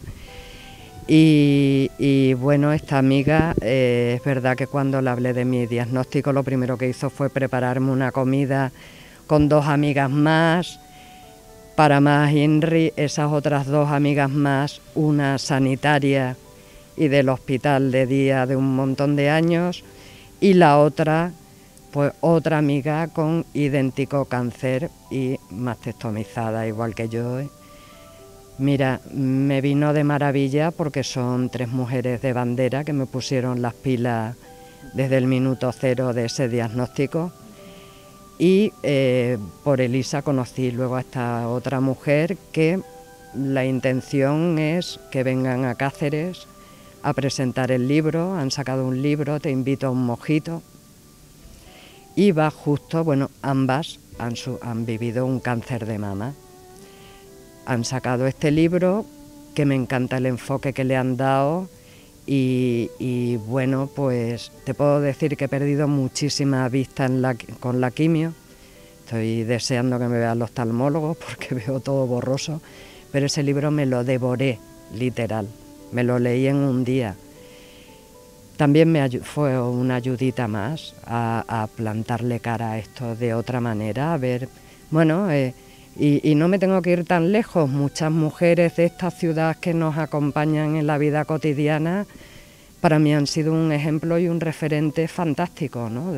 Speaker 6: Y bueno, esta amiga, es verdad que cuando le hablé de mi diagnóstico, lo primero que hizo fue prepararme una comida con 2 amigas más. Para más Henry, esas otras 2 amigas más, una sanitaria y del hospital de día de un montón de años, y la otra, pues otra amiga con idéntico cáncer y mastectomizada, igual que yo. Mira, me vino de maravilla porque son 3 mujeres de bandera que me pusieron las pilas desde el minuto 0 de ese diagnóstico. Y por Elisa conocí luego a esta otra mujer que la intención es que vengan a Cáceres a presentar el libro. Han sacado un libro, Te invito a un mojito. Y va justo, bueno, ambas han vivido un cáncer de mama. Han sacado este libro, que me encanta el enfoque que le han dado y bueno, pues te puedo decir que he perdido muchísima vista con la quimio. Estoy deseando que me vean los oftalmólogos porque veo todo borroso, pero ese libro me lo devoré, literal, me lo leí en un día. También fue una ayudita más a plantarle cara a esto de otra manera, a ver, bueno, y no me tengo que ir tan lejos, muchas mujeres de esta ciudad que nos acompañan en la vida cotidiana, para mí han sido un ejemplo y un referente fantástico, ¿no?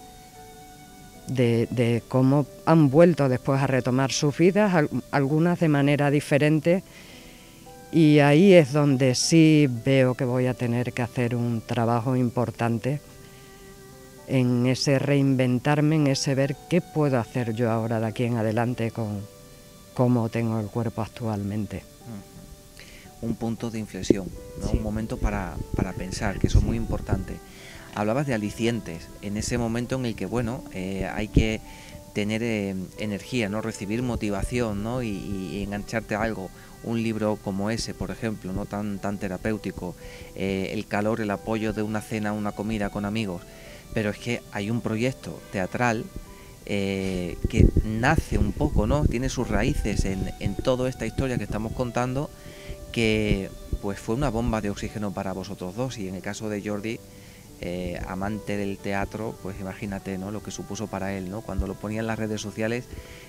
Speaker 6: De cómo han vuelto después a retomar sus vidas, algunas de manera diferente, y ahí es donde sí veo que voy a tener que hacer un trabajo importante en ese reinventarme, en ese ver qué puedo hacer yo ahora de aquí en adelante con cómo tengo el cuerpo actualmente.
Speaker 1: Un punto de inflexión, ¿no? Sí. Un momento para pensar, que eso es muy importante. Hablabas de alicientes, en ese momento en el que, bueno, hay que tener energía, ¿no? Recibir motivación, ¿no? Y engancharte a algo. Un libro como ese, por ejemplo, no tan terapéutico, el calor, el apoyo de una cena, una comida con amigos. Pero es que hay un proyecto teatral que nace un poco, ¿no? Tiene sus raíces en toda esta historia que estamos contando, que pues fue una bomba de oxígeno para vosotros dos, y en el caso de Jordi, amante del teatro, pues imagínate, ¿no? Lo que supuso para él, ¿no? Cuando lo ponía en las redes sociales,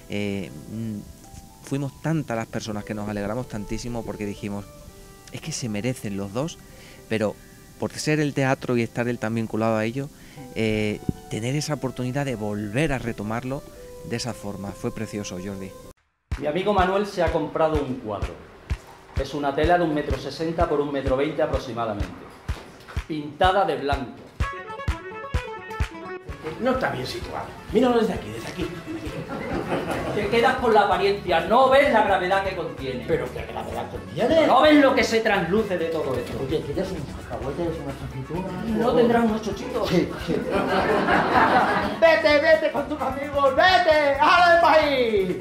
Speaker 1: fuimos tantas las personas que nos alegramos tantísimo porque dijimos, es que se merecen los dos, pero por ser el teatro y estar él tan vinculado a ello, tener esa oportunidad de volver a retomarlo de esa forma, fue precioso, Jordi.
Speaker 8: Mi amigo Manuel se ha comprado un cuadro. Es una tela de 1,60 m por 1,20 m aproximadamente, pintada de blanco.
Speaker 9: No está bien situado. Míralo desde aquí, desde aquí.
Speaker 8: Te quedas con la apariencia, no ves la gravedad que contiene.
Speaker 9: ¿Pero qué gravedad contiene?
Speaker 8: No ves lo que se trasluce de todo esto.
Speaker 9: Oye, ¿quieres unos cacahuetes, unas aceitunas?
Speaker 8: ¿No tendrás unos chochitos?
Speaker 9: Sí. Vete con tus amigos, vete, ¡hala del país!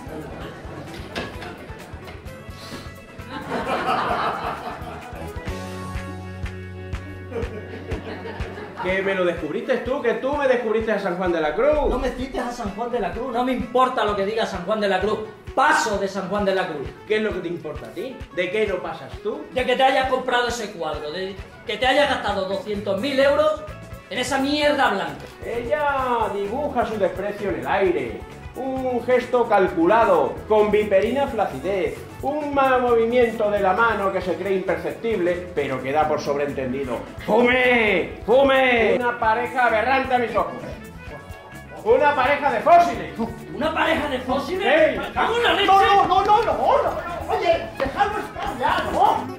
Speaker 9: ¿Que me lo descubriste tú? ¿Que tú me descubriste a San Juan de la Cruz?
Speaker 8: No me cites a San Juan de la Cruz, no me importa lo que diga San Juan de la Cruz. Paso de San Juan de la Cruz.
Speaker 9: ¿Qué es lo que te importa a ti? ¿De qué no pasas tú?
Speaker 8: De que te hayas comprado ese cuadro, de que te hayas gastado 200.000 euros en esa mierda blanca.
Speaker 9: Ella dibuja su desprecio en el aire. Un gesto calculado, con viperina flacidez, un mal movimiento de la mano que se cree imperceptible, pero que da por sobreentendido. ¡Fume! ¡Fume! Una pareja aberrante a mis ojos. ¡Una pareja de fósiles!
Speaker 8: ¿Una pareja de fósiles?
Speaker 9: ¡Ey!
Speaker 8: ¡Me cago en la leche!
Speaker 9: ¡No! ¡Oye! ¡Dejadlo estar ya! ¡No!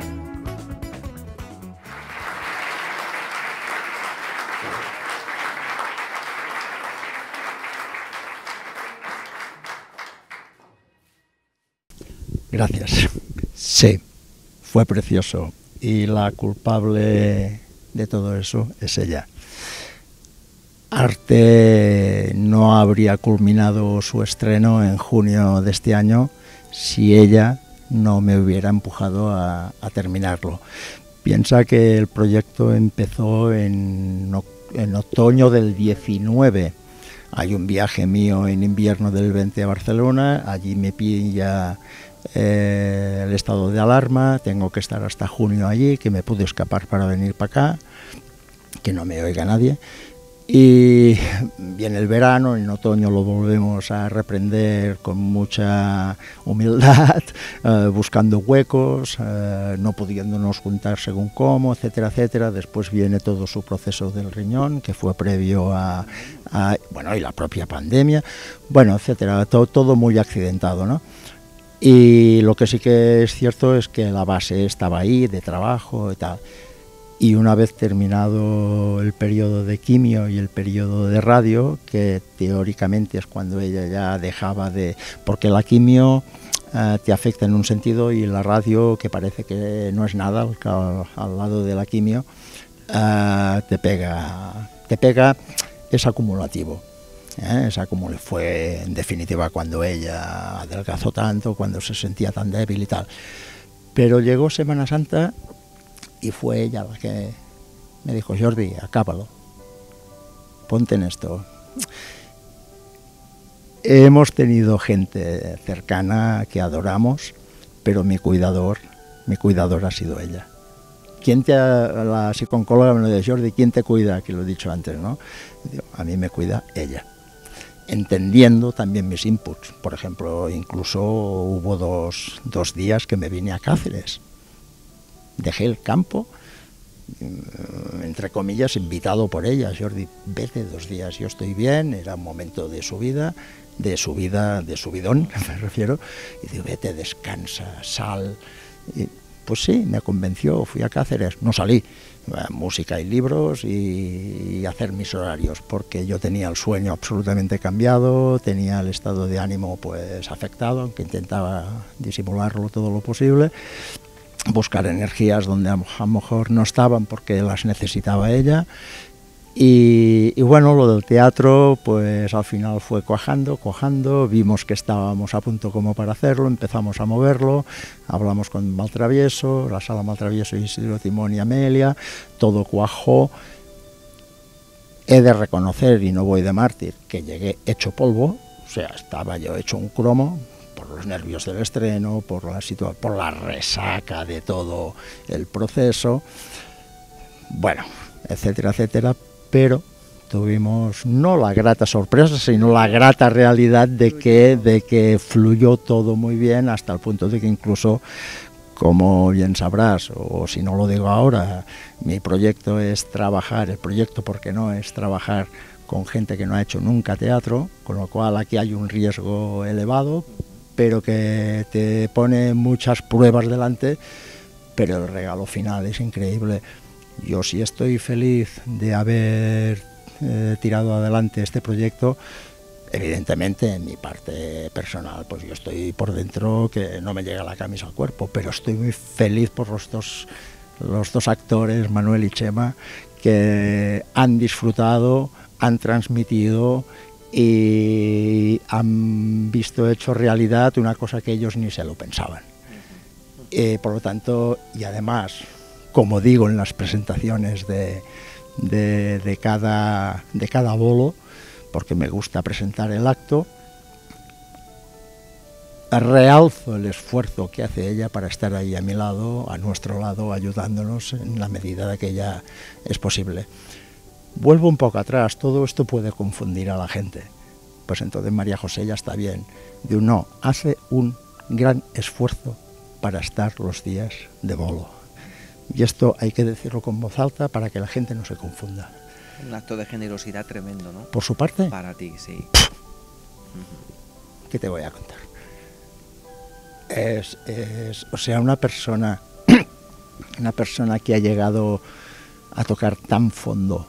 Speaker 7: Gracias. Sí, fue precioso y la culpable de todo eso es ella. Arte no habría culminado su estreno en junio de este año si ella no me hubiera empujado a terminarlo. Piensa que el proyecto empezó en otoño del 19. Hay un viaje mío en invierno del 20 a Barcelona, allí me pilla el estado de alarma, tengo que estar hasta junio allí, que me pude escapar para venir para acá, que no me oiga nadie, y viene el verano, en otoño lo volvemos a reprender con mucha humildad, buscando huecos, no pudiéndonos juntar según cómo, etcétera, etcétera. Después viene todo su proceso del riñón, que fue previo bueno, y la propia pandemia, bueno, etcétera, todo muy accidentado, ¿no? Y lo que sí que es cierto es que la base estaba ahí, de trabajo y tal. Y una vez terminado el periodo de quimio y el periodo de radio, que teóricamente es cuando ella ya dejaba de... Porque la quimio te afecta en un sentido y la radio, que parece que no es nada al lado de la quimio, te pega, es acumulativo. Esa como le fue en definitiva cuando ella adelgazó tanto, cuando se sentía tan débil y tal. Pero llegó Semana Santa y fue ella la que me dijo: Jordi, acábalo, ponte en esto. Hemos tenido gente cercana que adoramos, pero mi cuidador ha sido ella. La psicóloga me lo dice: Jordi, ¿quién te cuida? Que lo he dicho antes, ¿no? Digo, a mí me cuida ella, entendiendo también mis inputs. Por ejemplo, incluso hubo dos días que me vine a Cáceres. Dejé el campo, entre comillas, invitado por ella. Jordi, vete 2 días, yo estoy bien. Era un momento de subida, de subidón, me refiero. Y digo, vete, descansa, sal. Y, pues sí, me convenció, fui a Cáceres. No salí, música y libros y hacer mis horarios, porque yo tenía el sueño absolutamente cambiado, tenía el estado de ánimo pues afectado, aunque intentaba disimularlo todo lo posible, buscar energías donde a lo mejor no estaban porque las necesitaba ella. Y bueno, lo del teatro pues al final fue cuajando, vimos que estábamos a punto como para hacerlo, empezamos a moverlo, hablamos con Maltravieso, la sala Maltravieso, Isidro Timón y Amelia, todo cuajó. He de reconocer, y no voy de mártir, que llegué hecho polvo, o sea, estaba yo hecho un cromo, por los nervios del estreno, por la resaca de todo el proceso, bueno, etcétera, etcétera. Pero tuvimos no la grata sorpresa, sino la grata realidad de que fluyó todo muy bien, hasta el punto de que incluso, como bien sabrás, o si no lo digo ahora, mi proyecto es trabajar, el proyecto porque no es trabajar con gente que no ha hecho nunca teatro, con lo cual aquí hay un riesgo elevado, pero que te pone muchas pruebas delante, pero el regalo final es increíble. Yo sí estoy feliz de haber tirado adelante este proyecto. Evidentemente, en mi parte personal, pues yo estoy por dentro que no me llega la camisa al cuerpo, pero estoy muy feliz por los dos actores, Manuel y Chema, que han disfrutado, han transmitido y han visto hecho realidad una cosa que ellos ni se lo pensaban. Por lo tanto, y además, como digo en las presentaciones de cada bolo, porque me gusta presentar el acto, realzo el esfuerzo que hace ella para estar ahí a mi lado, a nuestro lado, ayudándonos en la medida de que ya es posible. Vuelvo un poco atrás, todo esto puede confundir a la gente. Pues entonces María José ya está bien. Digo, no, hace un gran esfuerzo para estar los días de bolo. Y esto hay que decirlo con voz alta para que la gente no se confunda.
Speaker 1: Un acto de generosidad tremendo, ¿no?
Speaker 7: Por su parte.
Speaker 1: Para ti, sí.
Speaker 7: ¿Qué te voy a contar? O sea, una persona que ha llegado a tocar tan fondo,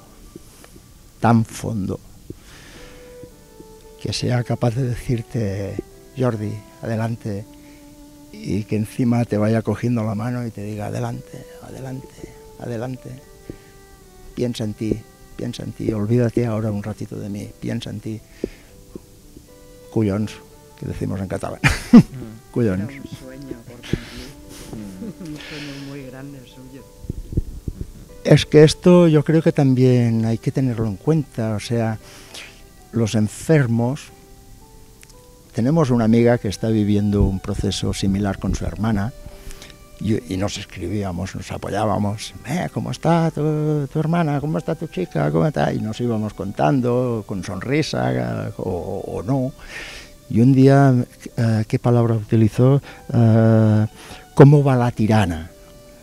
Speaker 7: que sea capaz de decirte, Jordi, adelante, y que encima te vaya cogiendo la mano y te diga, adelante, adelante, adelante, piensa en ti, olvídate ahora un ratito de mí, piensa en ti. Collons, que decimos en catalán. Collons.
Speaker 6: Era un sueño por cumplir. Un sueño muy grande suyo.
Speaker 7: Es que esto yo creo que también hay que tenerlo en cuenta, o sea, los enfermos. Tenemos una amiga que está viviendo un proceso similar con su hermana y nos escribíamos, nos apoyábamos. ¿Cómo está tu hermana? ¿Cómo está tu chica? ¿Cómo está? Y nos íbamos contando con sonrisa o no. Y un día, ¿qué palabra utilizó? ¿Cómo va la tirana?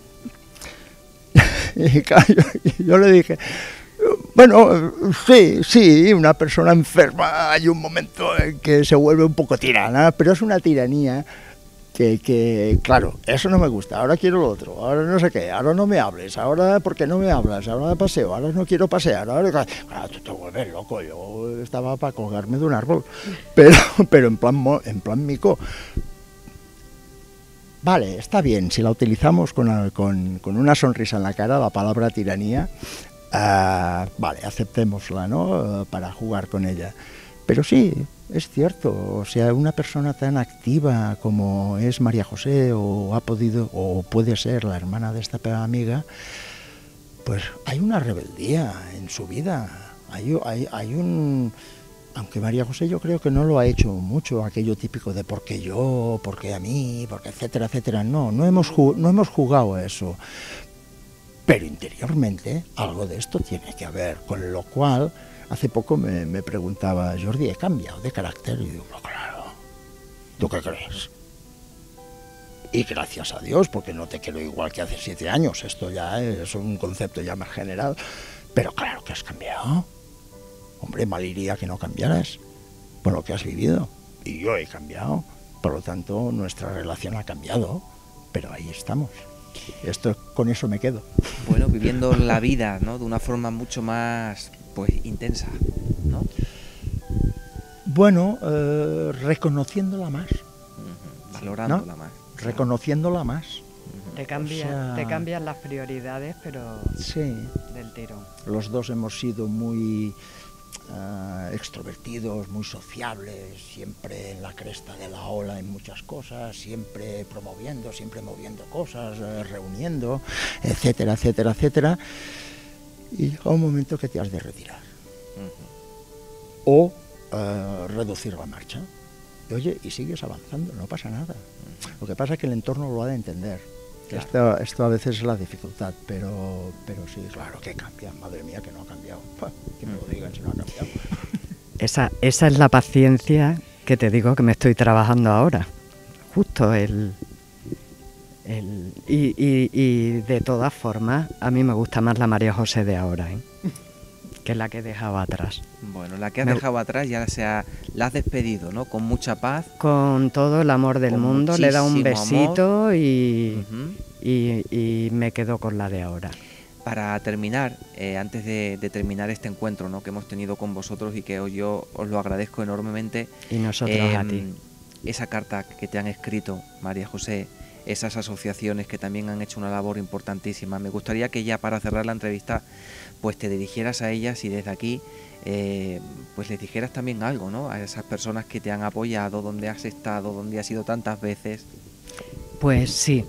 Speaker 7: Y yo le dije, bueno, sí, una persona enferma hay un momento en que se vuelve un poco tirana, pero es una tiranía que claro, eso no me gusta, ahora quiero lo otro, ahora no sé qué, ahora no me hables, ahora ¿por qué no me hablas? Ahora paseo, ahora no quiero pasear, ahora claro, tú te vuelves loco. Yo estaba para colgarme de un árbol, pero en plan mico. Vale, está bien, si la utilizamos con una sonrisa en la cara, la palabra tiranía, vale, aceptémosla, ¿no? Para jugar con ella. Pero sí, es cierto, o sea, una persona tan activa como es María José, o puede ser la hermana de esta amiga, pues hay una rebeldía en su vida, hay un... Aunque María José yo creo que no lo ha hecho mucho, aquello típico de por qué yo, por qué a mí, porque etcétera, etcétera. No hemos jugado a eso. Pero interiormente algo de esto tiene que haber, con lo cual hace poco me preguntaba Jordi, ¿he cambiado de carácter? Y digo, no, claro, ¿tú qué crees? Y gracias a Dios, porque no te quiero igual que hace 7 años, esto ya es un concepto ya más general, pero claro que has cambiado. Hombre, mal iría que no cambiaras por lo que has vivido. Y yo he cambiado, por lo tanto nuestra relación ha cambiado, pero ahí estamos. Con eso me quedo.
Speaker 1: Bueno, viviendo la vida, ¿no? De una forma mucho más, pues, intensa, ¿no?
Speaker 7: Bueno, reconociéndola más.
Speaker 1: Valorándola, ¿no?
Speaker 7: Más. Reconociéndola más.
Speaker 6: Te cambian las prioridades, pero
Speaker 7: sí,
Speaker 6: del tirón.
Speaker 7: Los dos hemos sido muy extrovertidos, muy sociables, siempre en la cresta de la ola en muchas cosas, siempre promoviendo, siempre moviendo cosas, reuniendo, etcétera, etcétera, etcétera. Y llega un momento que te has de retirar. O reducir la marcha. Y, oye, y sigues avanzando, no pasa nada. Lo que pasa es que el entorno lo ha de entender. Claro. Esto a veces es la dificultad, pero sí, claro que cambia. Madre mía, que no ha cambiado. Que me lo digan si no ha cambiado.
Speaker 6: Esa es la paciencia que te digo que me estoy trabajando ahora. Justo y de todas formas, a mí me gusta más la María José de ahora, que la que he dejado atrás.
Speaker 1: Bueno, la que has dejado atrás ya la has despedido, ¿no? Con mucha paz.
Speaker 6: Con todo el amor del mundo, le da un besito amor. Y me quedo con la de ahora.
Speaker 1: Para terminar, antes de terminar este encuentro, ¿no? Que hemos tenido con vosotros y que yo os lo agradezco enormemente.
Speaker 6: Y nosotros a ti.
Speaker 1: Esa carta que te han escrito, María José, esas asociaciones que también han hecho una labor importantísima. Me gustaría que ya para cerrar la entrevista pues te dirigieras a ellas y desde aquí pues les dijeras también algo, ¿no? A esas personas que te han apoyado, donde has estado, donde has ido tantas veces.
Speaker 6: Pues sí,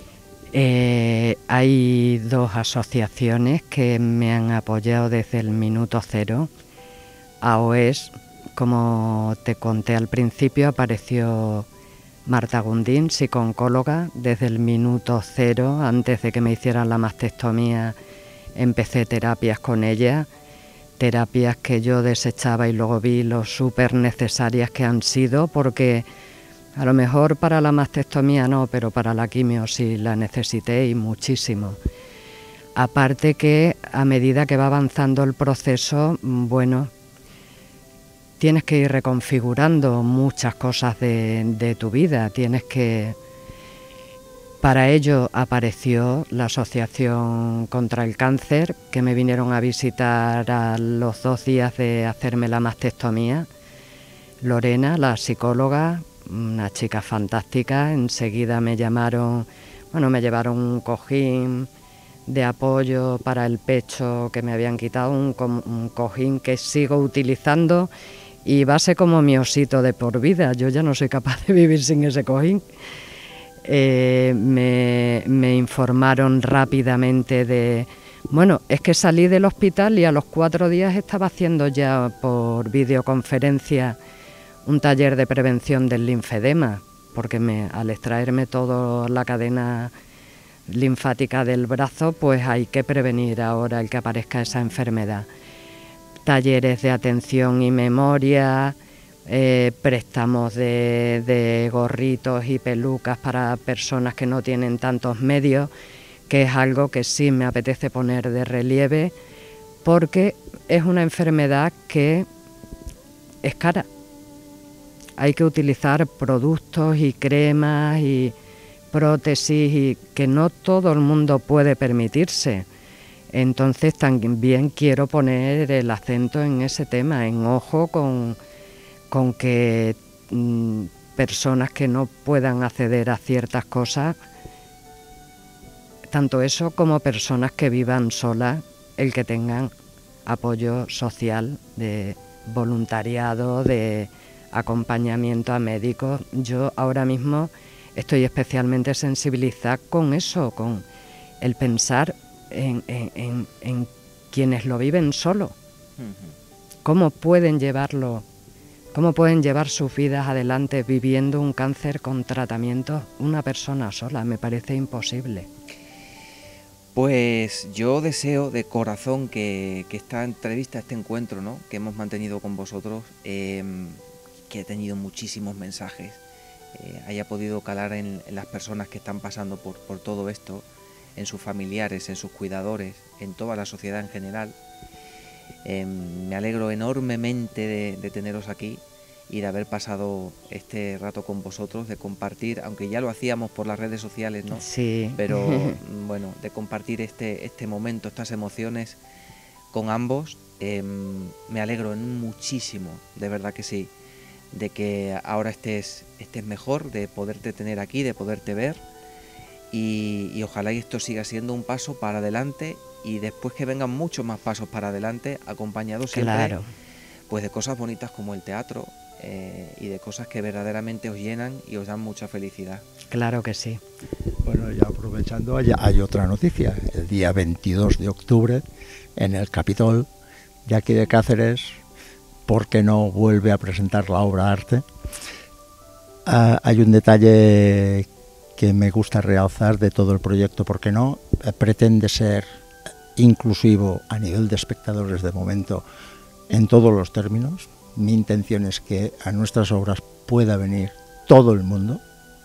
Speaker 6: hay 2 asociaciones que me han apoyado desde el minuto 0. AOES, como te conté al principio, apareció Marta Gundín, psicooncóloga, desde el minuto 0, antes de que me hicieran la mastectomía. Empecé terapias con ella, terapias que yo desechaba y luego vi lo súper necesarias que han sido, porque a lo mejor para la mastectomía no, pero para la quimio sí la necesité y muchísimo. Aparte que a medida que va avanzando el proceso, bueno, tienes que ir reconfigurando muchas cosas de tu vida, tienes que... Para ello apareció la Asociación contra el Cáncer, que me vinieron a visitar a los 2 días de hacerme la mastectomía. Lorena, la psicóloga, una chica fantástica, enseguida me llevaron un cojín de apoyo para el pecho que me habían quitado, un cojín que sigo utilizando y va a ser como mi osito de por vida. Yo ya no soy capaz de vivir sin ese cojín. Me informaron rápidamente de... Bueno, es que salí del hospital y a los 4 días estaba haciendo ya por videoconferencia un taller de prevención del linfedema, porque al extraerme toda la cadena linfática del brazo, pues hay que prevenir ahora el que aparezca esa enfermedad. Talleres de atención y memoria... préstamos de gorritos y pelucas para personas que no tienen tantos medios, que es algo que sí me apetece poner de relieve, porque es una enfermedad que es cara. hay que utilizar productos y cremas y prótesis y que no todo el mundo puede permitirse. Entonces también quiero poner el acento en ese tema, en ojo con que personas que no puedan acceder a ciertas cosas, tanto eso como personas que vivan solas, el que tengan apoyo social, de voluntariado, de acompañamiento a médicos. Yo ahora mismo estoy especialmente sensibilizada con eso, con el pensar en quienes lo viven solo. ¿Cómo pueden llevarlo? ¿Cómo pueden llevar sus vidas adelante viviendo un cáncer con tratamiento una persona sola? Me parece imposible.
Speaker 10: Pues yo deseo de corazón que esta entrevista, este encuentro, ¿no?, que hemos mantenido con vosotros, que he tenido muchísimos mensajes, haya podido calar en las personas que están pasando por todo esto, en sus familiares, en sus cuidadores, en toda la sociedad en general. Me alegro enormemente de teneros aquí y de haber pasado este rato con vosotros, de compartir, aunque ya lo hacíamos por las redes sociales, ¿no?
Speaker 6: Sí.
Speaker 10: Pero bueno, de compartir este momento, estas emociones con ambos. Me alegro muchísimo, de verdad que sí, de que ahora estés mejor, de poderte tener aquí, de poderte ver. Y ojalá esto siga siendo un paso para adelante y después que vengan muchos más pasos para adelante, acompañados siempre,
Speaker 6: claro,
Speaker 10: pues de cosas bonitas como el teatro y de cosas que verdaderamente os llenan y os dan mucha felicidad.
Speaker 6: Claro que sí.
Speaker 7: Bueno, ya aprovechando, hay otra noticia. El día 22 de octubre, en el Capitol de aquí de Cáceres, ¿por qué no vuelve a presentar la obra Arte? Hay un detalle que me gusta realzar de todo el proyecto, ¿por qué no? Pretende ser inclusivo a nivel de espectadores de momento en todos los términos. Mi intención es que a nuestras obras pueda venir todo el mundo.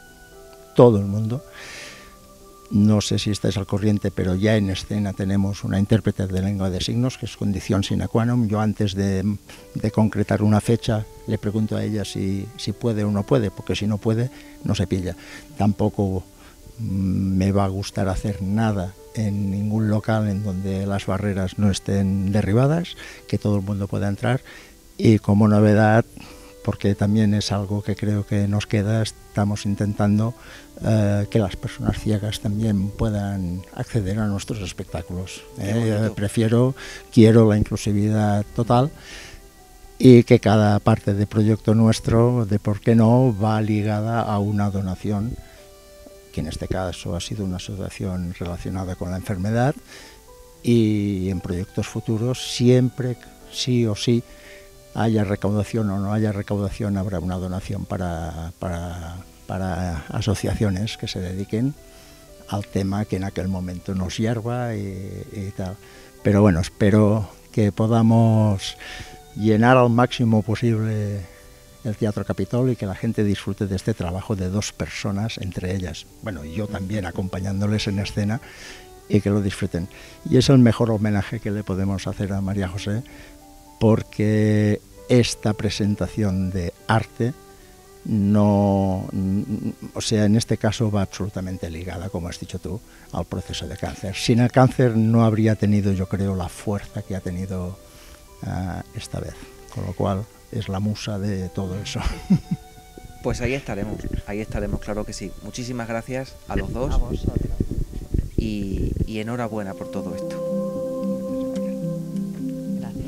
Speaker 7: No sé si estáis al corriente, pero ya en escena tenemos una intérprete de lengua de signos, que es condición sine qua non. Yo antes de concretar una fecha le pregunto a ella si puede o no puede, porque si no puede no se pilla. Tampoco me va a gustar hacer nada en ningún local en donde las barreras no estén derribadas, que todo el mundo pueda entrar. Y como novedad, porque también es algo que creo que nos queda, estamos intentando que las personas ciegas también puedan acceder a nuestros espectáculos. Quiero la inclusividad total y que cada parte del proyecto nuestro, de por qué no, va ligada a una donación, que en este caso ha sido una asociación relacionada con la enfermedad, y en proyectos futuros siempre, sí o sí, haya recaudación o no haya recaudación, habrá una donación para asociaciones que se dediquen al tema que en aquel momento nos hierva y tal. Pero bueno, espero que podamos llenar al máximo posible el Teatro Capitol y que la gente disfrute de este trabajo de dos personas, entre ellas, bueno, yo también acompañándoles en escena, y que lo disfruten. Y es el mejor homenaje que le podemos hacer a María José, porque esta presentación de arte no, o sea, en este caso va absolutamente ligada, como has dicho tú, al proceso de cáncer. Sin el cáncer no habría tenido, yo creo, la fuerza que ha tenido esta vez, con lo cual es la musa de todo eso.
Speaker 10: Pues ahí estaremos, claro que sí. Muchísimas gracias a los dos.
Speaker 6: A vosotros.
Speaker 10: Y enhorabuena por todo esto.
Speaker 6: Gracias.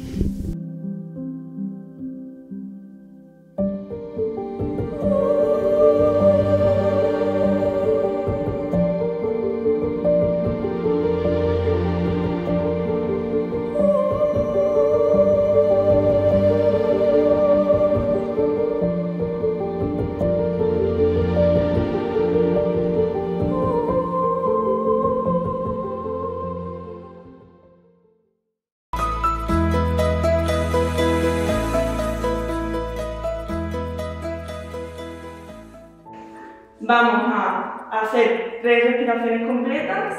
Speaker 11: Vamos a hacer 3 respiraciones completas,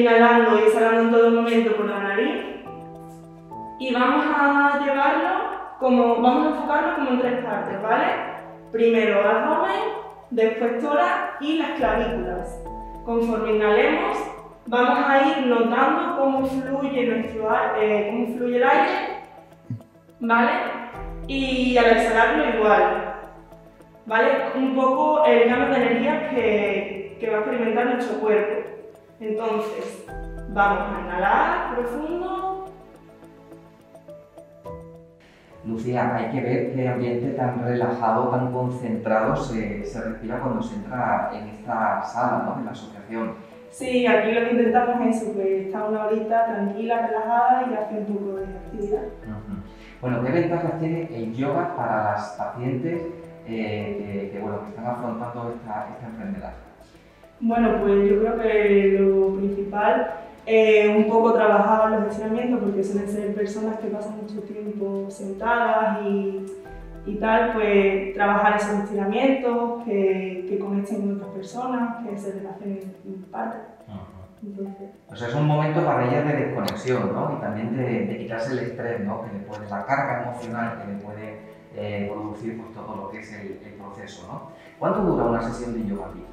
Speaker 11: inhalando y exhalando en todo momento por la nariz, y vamos a llevarlo vamos a enfocarlo como en 3 partes, ¿vale? Primero abdomen, después tórax y las clavículas. Conforme inhalemos, vamos a ir notando cómo fluye el aire, ¿vale? Y al exhalarlo igual, ¿vale? Un poco el cambio de energía que va a experimentar nuestro cuerpo. Entonces, vamos a inhalar profundo.
Speaker 1: Lucía, hay que ver qué ambiente tan relajado, tan concentrado se respira cuando se entra en esta sala, ¿no?, de la asociación.
Speaker 11: Sí, aquí lo que intentamos es eso, que está una horita tranquila, relajada y hacer un poco de actividad.
Speaker 1: Bueno, ¿qué ventajas tiene el yoga para las pacientes que están afrontando esta enfermedad?
Speaker 11: Bueno, pues yo creo que lo principal es un poco trabajar los estiramientos, porque suelen ser personas que pasan mucho tiempo sentadas y tal, pues trabajar esos estiramientos, que conecten con otras personas, que se relacionen en parte. Entonces,
Speaker 1: pues es un momento para ellas de desconexión, ¿no? Y también de quitarse el estrés, ¿no?, que le puede, la carga emocional que le puede producir pues, todo lo que es el proceso, ¿no? ¿Cuánto dura una sesión de yoga aquí?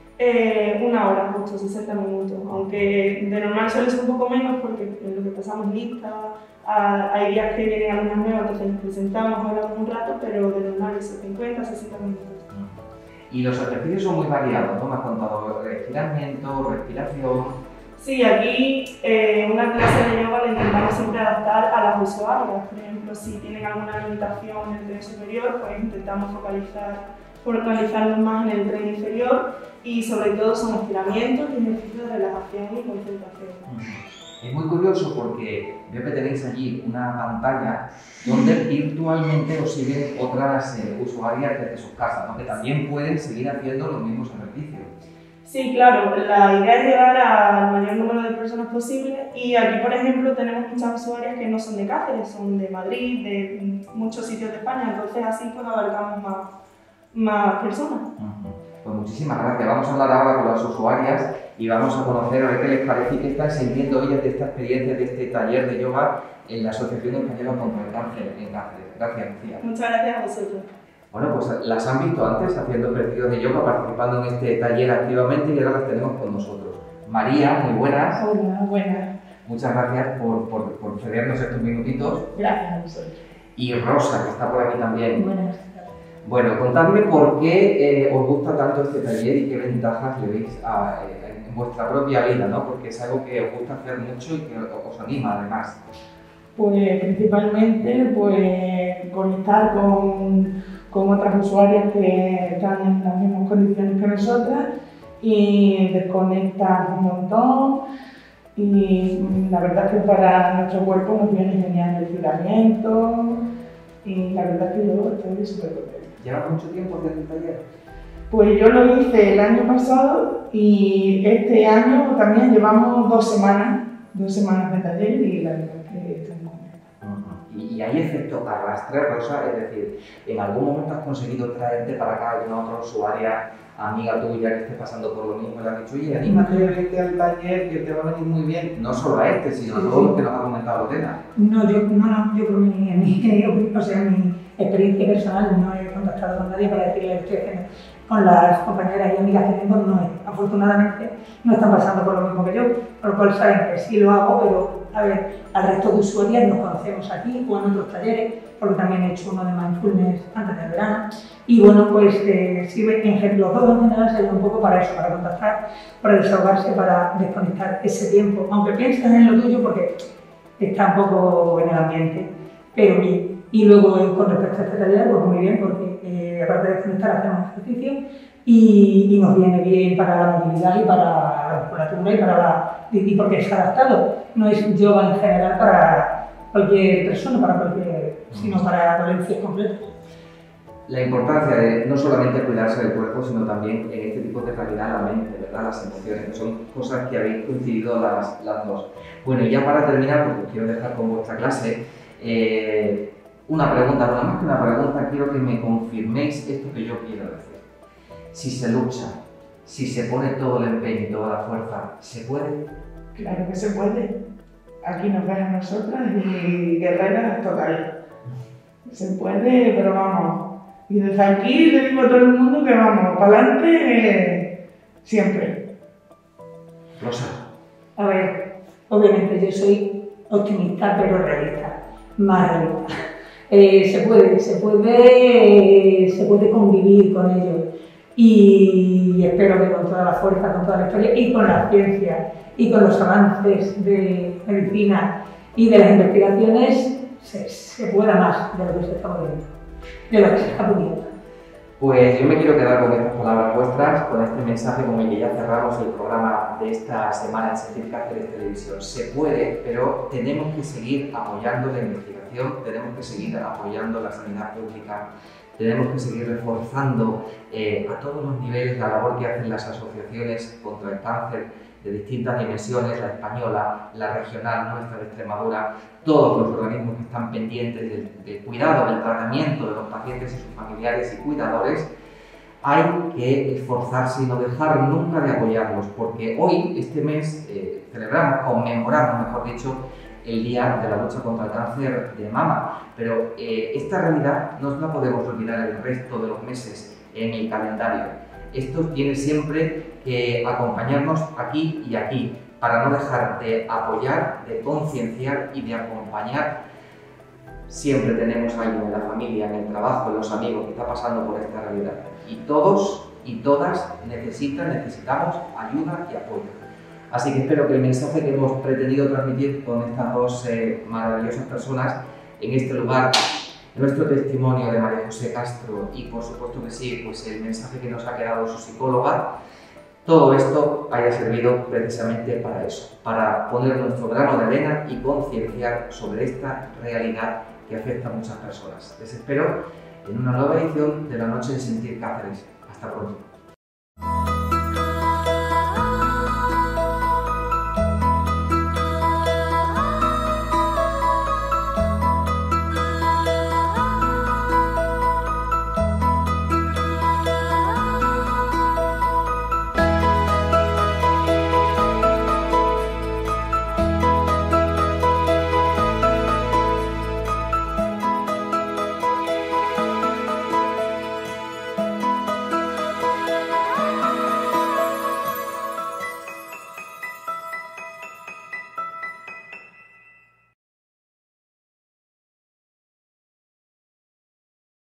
Speaker 11: 1 hora, justo 60 minutos, aunque de normal suele ser un poco menos porque en lo que pasamos lista, hay días que vienen alumnas nuevas, entonces nos presentamos, hablamos un rato, pero de normal es 50, 60 minutos.
Speaker 1: Y los ejercicios son muy variados, ¿no? Me has contado estiramiento, respiración.
Speaker 11: Sí, aquí una clase de yoga la intentamos siempre adaptar a las usuarias. Por ejemplo, si tienen alguna limitación en el tren superior, pues intentamos focalizarnos más en el tren inferior, y sobre todo son estiramientos y ejercicios de relajación y concentración.
Speaker 1: Es muy curioso porque veo que tenéis allí una pantalla donde virtualmente os siguen otras usuarias desde sus casas, ¿no?, que también pueden seguir haciendo los mismos ejercicios.
Speaker 11: Sí, claro, la idea es llegar al mayor número de personas posible, y aquí, por ejemplo, tenemos muchas usuarias que no son de Cáceres, son de Madrid, de muchos sitios de España, entonces así pues abarcamos más personas.
Speaker 1: Pues muchísimas gracias. Vamos a hablar ahora con las usuarias y vamos a conocer a ver qué les parece y qué están sintiendo ellas de esta experiencia, de este taller de yoga en la Asociación Española contra el Cáncer en Cáceres. Gracias, Lucía.
Speaker 11: Muchas gracias a vosotros.
Speaker 1: Bueno, pues las han visto antes haciendo ejercicios de yoga, participando en este taller activamente, y ahora las tenemos con nosotros. María, muy buenas.
Speaker 12: Hola, buenas.
Speaker 1: Muchas gracias por cedernos estos minutitos.
Speaker 12: Gracias a vosotros.
Speaker 1: Y Rosa, que está por aquí también.
Speaker 12: Buenas.
Speaker 1: Bueno, contadme por qué os gusta tanto este taller y qué ventajas le veis en vuestra propia vida, ¿no? Porque es algo que os gusta hacer mucho y que os anima además.
Speaker 12: Pues principalmente conectar con otras usuarias que están en las mismas condiciones que nosotras, y desconectar un montón, y la verdad es que para nuestro cuerpo nos viene genial el estiramiento, y la verdad es que yo estoy súper contenta.
Speaker 1: ¿Llevas mucho tiempo haciendo el taller?
Speaker 12: Pues yo lo hice el año pasado, y este año también llevamos 2 semanas de taller, y la verdad es que estoy muy contenta.
Speaker 1: ¿Y hay efecto arrastre, Rosa? Es decir, ¿en algún momento has conseguido traerte para acá alguna otra usuaria, amiga tuya que esté pasando por lo mismo, y le has dicho, oye, anímate a verte al taller que te va a venir muy bien? No solo a este, sino a todos los que nos ha comentado Lorena.
Speaker 13: No, yo por mi experiencia personal no he contactado con nadie para decirle que estoy haciendo. Con las compañeras y amigas que tengo, no, afortunadamente no están pasando por lo mismo que yo, por lo cual saben que sí lo hago, pero a ver, al resto de usuarias nos conocemos aquí o en otros talleres, porque también he hecho uno de mindfulness antes del verano, y bueno, pues sirve, los dos en general sirven un poco para eso, para contactar, para desahogarse, para desconectar ese tiempo, aunque pienses en lo tuyo porque está un poco en el ambiente, pero bien. Y luego con respecto a este taller, pues muy bien, porque aparte de desconectar hacemos ejercicio y nos viene bien para la movilidad y para la musculatura y porque es adaptado. No es yoga en general para cualquier persona, sino para dolencias completas.
Speaker 1: La importancia de no solamente cuidarse del cuerpo, sino también en este tipo de realidad la mente, ¿verdad? Las emociones, que son cosas que habéis coincidido las dos. Bueno, y ya para terminar, porque quiero dejar con vuestra clase, una pregunta, pero más que una pregunta, quiero que me confirméis esto que yo quiero decir. Si se lucha, si se pone todo el empeño y toda la fuerza, ¿se puede?
Speaker 12: Claro que se puede. Aquí nos ven a nosotras y guerreras total. Se puede, pero vamos. Y desde aquí le digo a todo el mundo que vamos, para adelante siempre.
Speaker 8: Rosa.
Speaker 13: A ver, obviamente yo soy optimista pero realista, más realista. Se puede convivir con ellos y espero que con toda la fuerza, con toda la historia y con la ciencia y con los avances de medicina y de las investigaciones se pueda más de lo que se está pudiendo, de lo que se está pudiendo.
Speaker 1: Pues yo me quiero quedar con estas palabras vuestras, con este mensaje con el que ya cerramos el programa de esta semana en Sentir Cáceres Televisión. Se puede, pero tenemos que seguir apoyando la investigación, tenemos que seguir apoyando la sanidad pública, tenemos que seguir reforzando a todos los niveles la labor que hacen las asociaciones contra el cáncer de distintas dimensiones, la española, la regional, nuestra de Extremadura, todos los organismos que están pendientes del cuidado, del tratamiento de los pacientes y sus familiares y cuidadores. Hay que esforzarse y no dejar nunca de apoyarlos, porque hoy, este mes, conmemoramos, mejor dicho, el Día de la Lucha contra el Cáncer de Mama, pero esta realidad no la podemos olvidar el resto de los meses en el calendario. Esto tiene siempre que acompañarnos aquí y aquí, para no dejar de apoyar, de concienciar y de acompañar. Siempre tenemos a alguien en la familia, en el trabajo, en los amigos que está pasando por esta realidad. Y todos y todas necesitamos ayuda y apoyo. Así que espero que el mensaje que hemos pretendido transmitir con estas dos maravillosas personas en este lugar, nuestro testimonio de María José Castro y por supuesto que sí, pues el mensaje que nos ha quedado su psicóloga, todo esto haya servido precisamente para eso, para poner nuestro grano de arena y concienciar sobre esta realidad que afecta a muchas personas. Les espero en una nueva edición de La Noche de Sentir Cáceres. Hasta pronto.